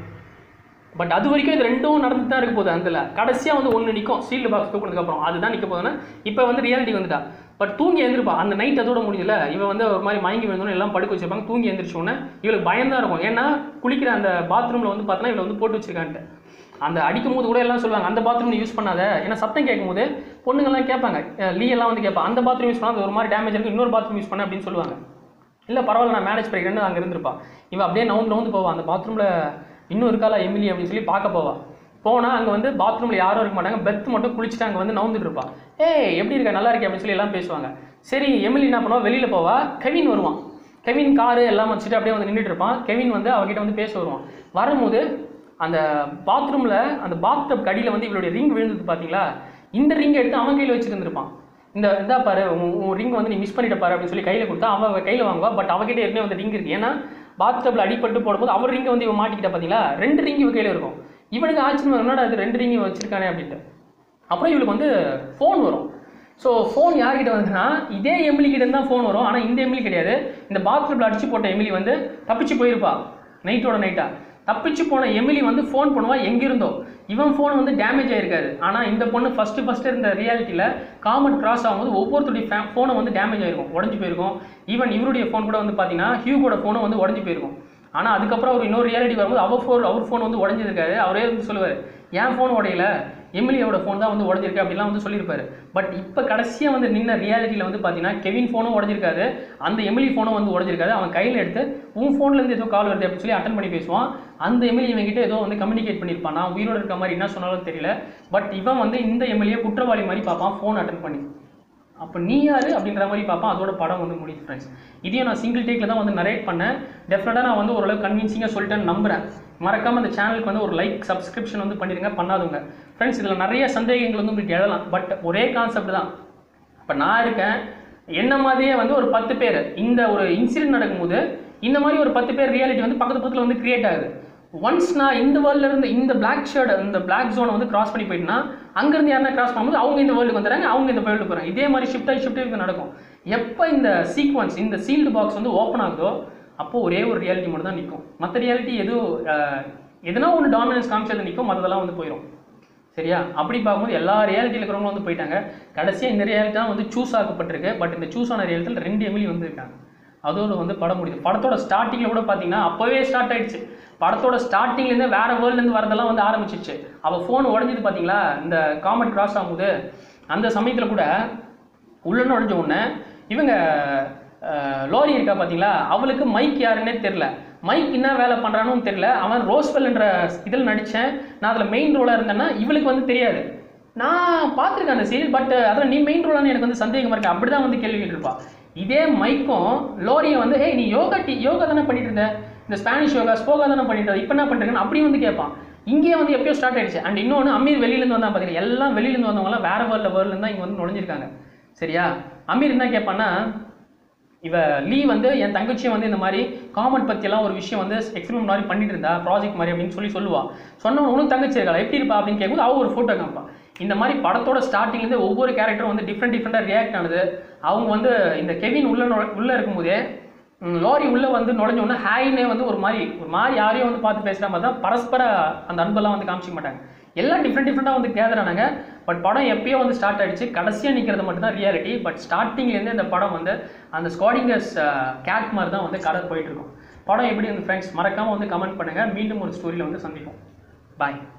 But அது வரைக்கும் இது ரெண்டும் நடந்து தான் இருக்க போகுது. அதில் கடைசியாக வந்து ஒன்று நிற்கும் சீல்டு பாக்ஸ் தூக்கினதுக்கப்புறம், அதுதான் நிற்க போகுதுன்னா இப்போ வந்து ரியாலிட்டி வந்துட்டா. பட் தூங்கி எழுந்திருப்பா. அந்த நைட் அதோட முடியல, இவன் வந்து ஒரு மாதிரி மயங்கி விழுந்தோன்னு எல்லாம் படுக்க வச்சிருப்பாங்க. தூங்கி எழுந்திரிச்சோன்னே இவளுக்கு பயந்தான் இருக்கும். ஏன்னா குளிக்கிற அந்த பாத்ரூமில் வந்து பார்த்தோன்னா இவளை வந்து போட்டு வச்சிருக்கான்ட்டு. அந்த அடிக்கும் போது கூட எல்லாம் சொல்லுவாங்க அந்த பாத்ரூம் யூஸ் பண்ணாத, ஏன்னா சத்தம் கேட்கும் போது பொண்ணுங்கள்லாம் கேட்பாங்க, லீ எல்லாம் வந்து கேட்பாங்க அந்த பாத்ரூம் யூஸ் பண்ணால் அது ஒரு மாதிரி டேமேஜ் இருக்குது, இன்னொரு பாத்ரூம் யூஸ் பண்ண அப்படின்னு சொல்லுவாங்க. இல்லை பரவாயில்ல நான் மேனேஜ் பண்ணிக்கிறேன்னு அங்கே இருந்திருப்பா. இவன் அப்படியே நவுந்து நவுந்து போவான். அந்த பாத்ரூமில் இன்னும் இருக்காளா எமிலி அப்படின்னு சொல்லி பார்க்க போவா. போனால் அங்கே வந்து பாத்ரூமில் யாரும் இருக்க மாட்டாங்க, பெர்த் மட்டும் குளிச்சுட்டு அங்கே வந்து நவுந்துட்டு இருப்பா. ஏய் எப்படி இருக்கா நல்லா இருக்கே அப்படின்னு சொல்லி எல்லாம் பேசுவாங்க. சரி எமிலி என்ன பண்ணுவா, வெளியில் போவா. கெவின் வருவான். கெவின் காரு எல்லாம் வச்சுட்டு அப்படியே வந்து நின்றுட்டு இருப்பான். கெவின் வந்து அவகிட்ட வந்து பேச வருவான். வரும்போது அந்த பாத்ரூமில் அந்த பாத்டப் கடியில் வந்து இவளுடைய ரிங் விழுந்தது பார்த்தீங்களா, இந்த ரிங்கை எடுத்து அவன் கையில் வச்சுருந்துருப்பான். இந்த இதா பாரு உன் ரிங் வந்து நீ மிஸ் பண்ணிட்ட பாரு அப்படின்னு சொல்லி கையில் கொடுத்தா அவன் கையில் வாங்குவா. பட் அவகிட்ட ஏற்கனவே வந்து ரிங் இருக்குது. ஏன்னா பாத்டப்பில் அடிப்பட்டு போடும்போது அவர் ரிங்கை வந்து இவன் மாட்டிக்கிட்ட பார்த்தீங்களா, ரெண்டு ரிங் இவ கையில் இருக்கும். இவனுக்கு ஆச்சரியம் என்னடா அது ரெண்டு ரிங் வச்சிருக்கானே அப்படின்ட்டு. அப்புறம் இவளுக்கு வந்து ஃபோன் வரும். ஸோ ஃபோன் யார்கிட்ட வந்துன்னா இதே எமிலி கிட்ட தான் ஃபோன் வரும். ஆனால் இந்த எமிலி கிடையாது, இந்த பாத்டப்பில் அடிச்சு போட்ட எமிலி வந்து தப்பிச்சு போயிருப்பா. நைட்டோட நைட்டாக தப்பிச்சு போன எமிலி வந்து ஃபோன் பண்ணுவா எங்கிருந்தோ. இவன் ஃபோன் வந்து டேமேஜ் ஆகிருக்காது. ஆனால் இந்த பொண்ணு ஃபஸ்ட்டு ஃபஸ்ட்டு இருந்த ரியாலிட்டியில் காமெண்ட் கிராஸ் ஆகும்போது ஒவ்வொருத்தருடைய ஃபே ஃபோனை வந்து டேமேஜ் ஆகிருக்கும், உடஞ்சி போயிருக்கும். ஈவன் இவருடைய ஃபோன் கூட வந்து பார்த்தீங்கன்னா ஹியூகோட ஃபோனும் வந்து உடஞ்சி போயிருக்கும். ஆனால் அதுக்கப்புறம் அவர் இன்னொரு ரியாலிட்டி வரும்போது அவர் ஃபோன் அவர் ஃபோன் வந்து உடஞ்சிருக்காரு. அவரே வந்து சொல்லுவார் என் ஃபோன் உடையில எமிலியோட ஃபோன் தான் வந்து உடஞ்சிருக்கு அப்படிலாம் வந்து சொல்லியிருப்பாரு. பட் இப்போ கடைசியாக வந்து நின்ன ரியாலிட்டியில் வந்து பார்த்தீங்கன்னா கெவின் ஃபோனும் உடஞ்சிருக்காது, அந்த எமிலி ஃபோனும் வந்து உடஞ்சிருக்காது. அவன் கையில் எடுத்து உன் ஃபோன்லேருந்து ஏதோ கால் வருது அப்படின்னு சொல்லி அட்டன் பண்ணி பேசுவான். அந்த எமிலி இவன்கிட்ட ஏதோ வந்து கம்யூனிகேட் பண்ணியிருப்பான். நான் உயிரோடு இருக்க மாதிரி என்ன சொன்னாலும் தெரியல. பட் இவன் வந்து இந்த எமிலியை குற்றவாளி மாதிரி பார்ப்பான் ஃபோன் அட்டன் பண்ணி. அப்போ நீ யார் அப்படின்ற மாதிரி பார்ப்பான். அதோட படம் வந்து முடியுது ஃப்ரெண்ட்ஸ். இதையும் நான் சிங்கிள் டேக்கில் தான் வந்து நரேட் பண்ணேன். டெஃபினட்டாக நான் வந்து ஓரளவு கன்வின்சிங்காக சொல்லிட்டேன்னு நம்புகிறேன். மறக்காமல் அந்த சேனலுக்கு வந்து ஒரு லைக் சப்ஸ்கிரிப்ஷன் வந்து பண்ணிடுங்க, பண்ணாதுங்க ஃப்ரெண்ட்ஸ். இதில் நிறைய சந்தேகங்கள் வந்து உங்களுக்கு எழலாம். பட் ஒரே கான்செப்ட் தான். இப்போ நான் இருக்கேன், என்ன மாதிரியே வந்து ஒரு பத்து பேர் இந்த ஒரு இன்சிடென்ட் நடக்கும்போது இந்த மாதிரி ஒரு பத்து பேர் ரியாலிட்டி வந்து பக்கத்து பக்கத்தில் வந்து கிரியேட் ஆகுது. ஒன்ஸ் நான் இந்த வேர்ல்டில் இருந்து இந்த பிளாக் ஷேர்டு இந்த பிளாக் ஜோனை வந்து கிராஸ் பண்ணி போயிட்டுனா அங்கேருந்து யாருன்னா கிராஸ் பண்ணும்போது அவங்க இந்த வேர்ல்டுக்கு வந்துடுறாங்க, அவங்க இந்த வேர்ல்டு போகிறாங்க. இதே மாதிரி ஷிஃப்ட் ஆகி ஷிஃப்ட் ஆகி நடக்கும். எப்போ இந்த சீக்வன்ஸ் இந்த சீல்டு பாக்ஸ் வந்து ஓப்பன் ஆகுதோ அப்போது ஒரே ஒரு ரியாலிட்டி மட்டும் தான் நிற்கும். மற்ற ரியாலிட்டி எதுவும் எதுனா ஒன்று டாமினன்ஸ் காமிச்சது நிற்கும், மற்றதெல்லாம் வந்து போயிடும். சரியா? அப்படி பார்க்கும்போது எல்லா ரியாலிட்டியில் இருக்கிறவங்களும் வந்து போயிட்டாங்க. கடைசியாக இந்த ரியாலிட்டி தான் வந்து சூஸ் ஆகப்பட்டிருக்கு. பட் இந்த சூஸ் ஆன ரியாலிட்டியில் ரெண்டு எமிலி வந்து இருக்காங்க. அதோட வந்து படம் முடியுது. படத்தோட ஸ்டார்டிங்கில் கூட பார்த்தீங்கன்னா அப்போவே ஸ்டார்ட் ஆயிடுச்சு. படத்தோட ஸ்டார்டிங்லேருந்து வேறு வேர்ல்டுலேருந்து வரதெல்லாம் வந்து ஆரம்பிச்சிச்சு. அவள் ஃபோன் உடஞ்சிது பார்த்தீங்களா, இந்த காமெட் கிராஸ் ஆகும்போது அந்த சமயத்தில் கூட உள்ள நுழைஞ்ச உடனே இவங்க லோரி இருக்கா பார்த்தீங்களா, அவளுக்கு மைக் யாருன்னே தெரில, மைக் என்ன வேலை பண்ணுறான்னு தெரில. அவன் ரோஸ்வெல்ன்ற இதில் நடித்தேன், நான் அதில் மெயின் ரோலாக இருந்தேன்னா இவளுக்கு வந்து தெரியாது. நான் பார்த்துருக்கேன் அந்த சீரியல், பட் அதில் நீ மெயின் ரோலான்னு எனக்கு வந்து சந்தேகமாக இருக்குது. அப்படி தான் வந்து கேள்வி கேட்டிருப்பா. இதே மைக்கும் லோரியை வந்து ஏய் நீ யோகா டி யோகா தானே பண்ணிட்டு இருந்த, இந்த ஸ்பானிஷ் யோகா ஸ்போகா தானே பண்ணிட்டு இருந்த, இப்போ என்ன பண்ணுறீங்கன்னு அப்படி வந்து கேட்பான். இங்கே வந்து எப்பயோ ஸ்டார்ட் ஆயிடுச்சு. அண்ட் இன்னொன்று அமீர் வெளியிலேருந்து வந்தால் பார்த்தீங்கன்னா எல்லாம் வெளியிலேருந்து வந்தவங்களாம் வேறு வேர்ல்டு வேர்ல்டு தான் இங்கே வந்து நுழைஞ்சிருக்காங்க. சரியா, அமீர் என்ன கேட்பான்னா, இவ லீ வந்து என் தங்கச்சியும் வந்து இந்த மாதிரி காமெண்ட் பற்றியெல்லாம் ஒரு விஷயம் வந்து எக்ஸ்பிரிமெண்ட் மாதிரி பண்ணிட்டு இருந்தா ப்ராஜெக்ட் மாதிரி அப்படின்னு சொல்லி சொல்லுவா. சொன்னவன் உனக்கு தங்கச்சி இருக்கா எப்படி இருப்பா அப்படின்னு கேட்கும்போது அவள் ஒரு ஃபோட்டோ காமிப்பா. இந்த மாதிரி படத்தோட ஸ்டார்டிங்லேருந்து ஒவ்வொரு கேரக்டரும் வந்து டிஃப்ரெண்ட் டிஃப்ரெண்ட்டாக ரியாக்ட் ஆனது. அவங்க வந்து இந்த கெவின் உள்ள உள்ளே இருக்கும்போதே லோரி உள்ளே வந்து நுழைஞ்சோன்னா ஹாய்னே வந்து ஒரு மாதிரி ஒரு மாதிரி யாரையும் வந்து பார்த்து பேசுகிற மாதிரி தான் பரஸ்பர அந்த அன்பெல்லாம் வந்து காமிச்சிக்க மாட்டாங்க. எல்லாம் டிஃப்ரெண்ட் டிஃப்ரெண்ட்டாக வந்து கேதர் ஆனாங்க. பட் படம் எப்பயோ வந்து ஸ்டார்ட் ஆகிடுச்சு, கடைசியாக நிற்கிறது மட்டும் தான் ரியாலிட்டி. பட் ஸ்டார்டிங்லேருந்து இந்த படம் வந்து அந்த ஸ்குவாடிங்கர்ஸ் கேட் மாதிரி தான் வந்து கலர் போயிட்டுருக்கும். படம் எப்படி வந்து ஃப்ரெண்ட்ஸ் மறக்காமல் வந்து கமெண்ட் பண்ணுங்கள். மீண்டும் ஒரு ஸ்டோரியில் வந்து சந்திப்போம். பாய்.